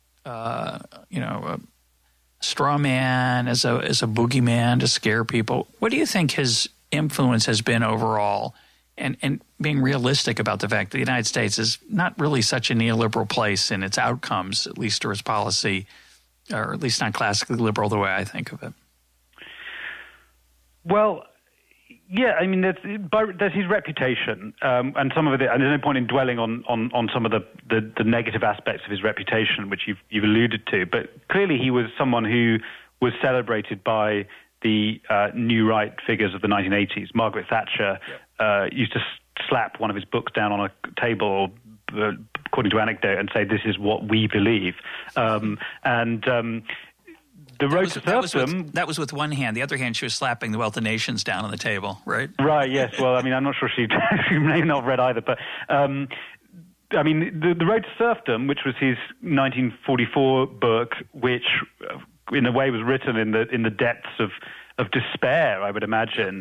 straw man, as a boogeyman to scare people. What do you think his influence has been overall, and being realistic about the fact that the United States is not really such a neoliberal place in its outcomes, at least or its policy, or at least not classically liberal the way I think of it? Well, yeah, I mean, there's his reputation, and some of it, and there's no point in dwelling on some of the negative aspects of his reputation, which you've alluded to. But clearly, he was someone who was celebrated by the new right figures of the 1980s. Margaret Thatcher used to slap one of his books down on a table, according to anecdote, and say, "This is what we believe." The road to serfdom. That was with one hand. The other hand, she was slapping the Wealth of Nations down on the table, right? Right. Yes. Well, I mean, I'm not sure she may not have read either, but I mean, the road to serfdom, which was his 1944 book, which in a way was written in the depths of despair, I would imagine.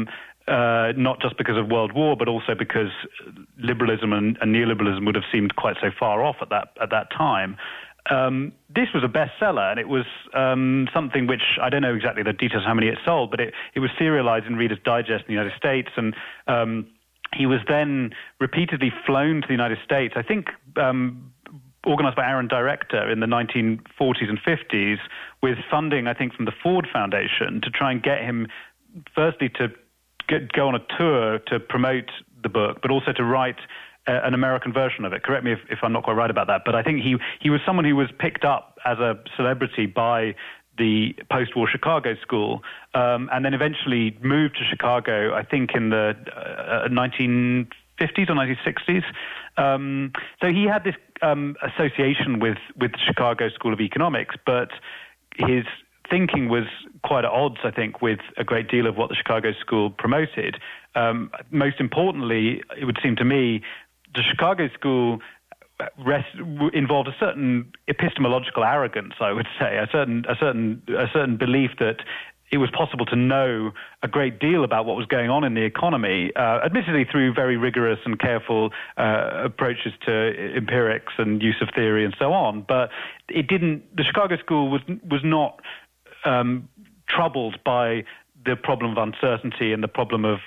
Not just because of World War, but also because liberalism and neoliberalism would have seemed quite so far off at that time. This was a bestseller, and it was something which I don't know exactly the details of how many it sold, but it was serialized in Reader's Digest in the United States, and he was then repeatedly flown to the United States, I think organized by Aaron Director in the 1940s and 50s, with funding, I think, from the Ford Foundation to try and get him, firstly, to go on a tour to promote the book, but also to write an American version of it. Correct me if I'm not quite right about that, but I think he was someone who was picked up as a celebrity by the post-war Chicago school, and then eventually moved to Chicago, I think in the 1950s or 1960s. So he had this association with the Chicago School of Economics, but his thinking was quite at odds, I think, with a great deal of what the Chicago School promoted. Most importantly, it would seem to me, the Chicago School involved a certain epistemological arrogance, I would say, a certain belief that it was possible to know a great deal about what was going on in the economy, admittedly through very rigorous and careful approaches to empirics and use of theory and so on. But it didn't. The Chicago School was not troubled by the problem of uncertainty and the problem of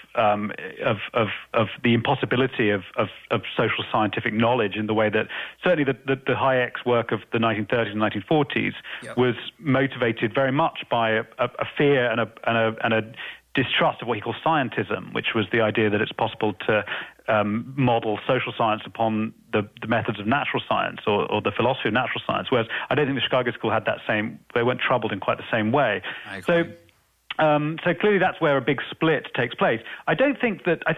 the impossibility of social scientific knowledge in the way that certainly the Hayek's work of the 1930s and 1940s was motivated very much by a fear and a distrust of what he calls scientism, which was the idea that it's possible to model social science upon the methods of natural science or the philosophy of natural science, whereas I don't think the Chicago School had that same, they weren't troubled in quite the same way. So clearly that's where a big split takes place. I think,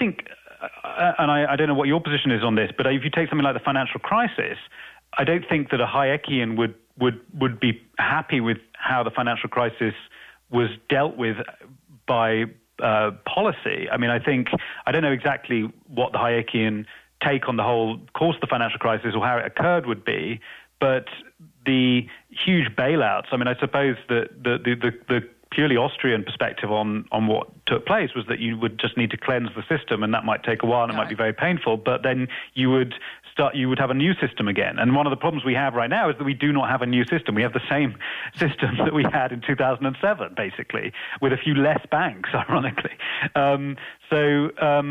and I don't know what your position is on this, but if you take something like the financial crisis, I don't think that a Hayekian would be happy with how the financial crisis was dealt with by policy. I mean, I don't know exactly what the Hayekian take on the whole course of the financial crisis or how it occurred would be, but the huge bailouts, I mean, I suppose that the purely Austrian perspective on what took place was that you would just need to cleanse the system, and that might take a while and it might be very painful, but then you would have a new system again. And one of the problems we have right now is that we do not have a new system. We have the same system that we had in 2007, basically, with a few less banks, ironically. So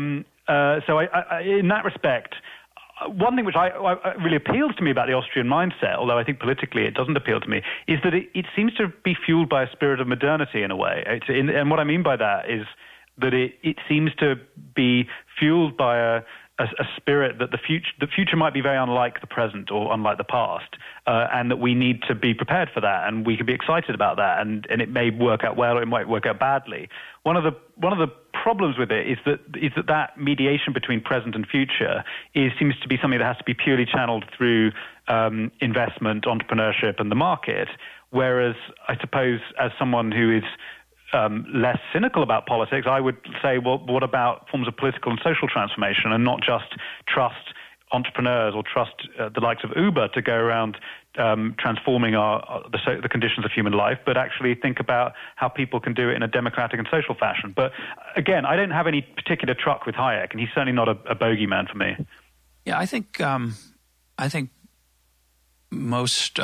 in that respect, one thing which really appeals to me about the Austrian mindset, although I think politically it doesn't appeal to me, is that it seems to be fueled by a spirit of modernity in a way. And what I mean by that is that it seems to be fueled by a spirit that the future might be very unlike the present or unlike the past, and that we need to be prepared for that, and we can be excited about that, and it may work out well or it might work out badly. One of the problems with it is that mediation between present and future seems to be something that has to be purely channeled through investment, entrepreneurship, and the market. Whereas I suppose as someone who is less cynical about politics, I would say, well, what about forms of political and social transformation, and not just trust entrepreneurs or trust the likes of Uber to go around transforming the conditions of human life, but actually think about how people can do it in a democratic and social fashion. But again, I don't have any particular truck with Hayek, and he's certainly not a bogeyman for me. Yeah, I think most.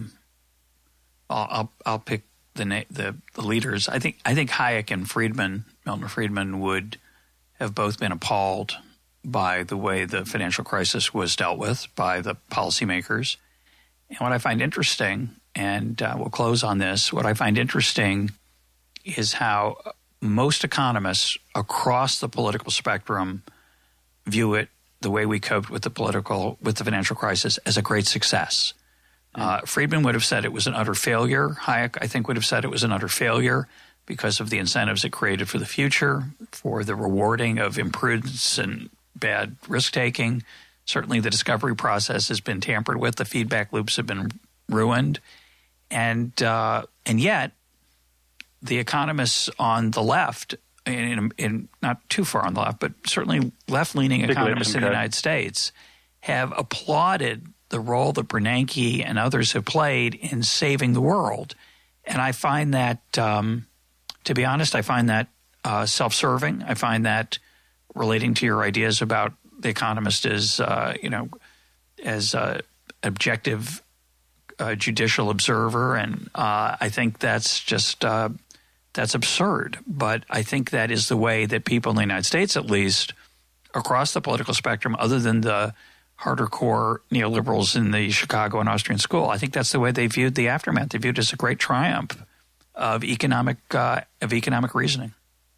I'll pick the leaders. I think Hayek and Milton Friedman, would have both been appalled by the way the financial crisis was dealt with by the policymakers. And what I find interesting, and we'll close on this, what I find interesting is how most economists across the political spectrum view it, the way we coped with the financial crisis, as a great success. Friedman would have said it was an utter failure. Hayek, I think, would have said it was an utter failure because of the incentives it created for the future, for the rewarding of imprudence and bad risk-taking. Certainly the discovery process has been tampered with. The feedback loops have been ruined. And yet the economists on the left, in not too far on the left, but certainly left-leaning economists in the United States, have applauded the role that Bernanke and others have played in saving the world. And I find that, to be honest, I find that self-serving. I find that relating to your ideas about the economist as, as objective judicial observer. And I think that's just that's absurd. But I think that is the way that people in the United States, at least, across the political spectrum, other than the harder core neoliberals in the Chicago and Austrian school, I think that's the way they viewed the aftermath. They viewed it as a great triumph of economic reasoning.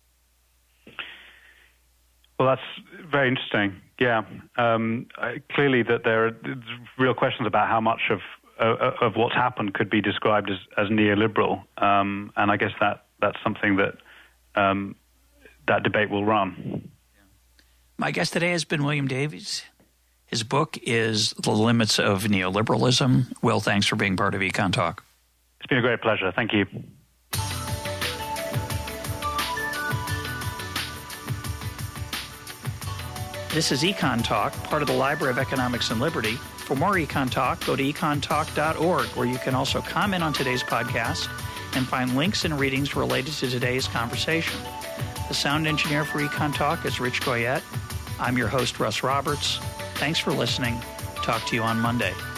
Well, that's very interesting. Yeah, clearly that there are real questions about how much of what's happened could be described as neoliberal, and I guess that's something that that debate will run. My guest today has been William Davies. His book is The Limits of Neoliberalism. Will, thanks for being part of EconTalk. It's been a great pleasure. Thank you. This is EconTalk, part of the Library of Economics and Liberty. For more EconTalk, go to econtalk.org, where you can also comment on today's podcast and find links and readings related to today's conversation. The sound engineer for EconTalk is Rich Goyette. I'm your host, Russ Roberts. Thanks for listening. Talk to you on Monday.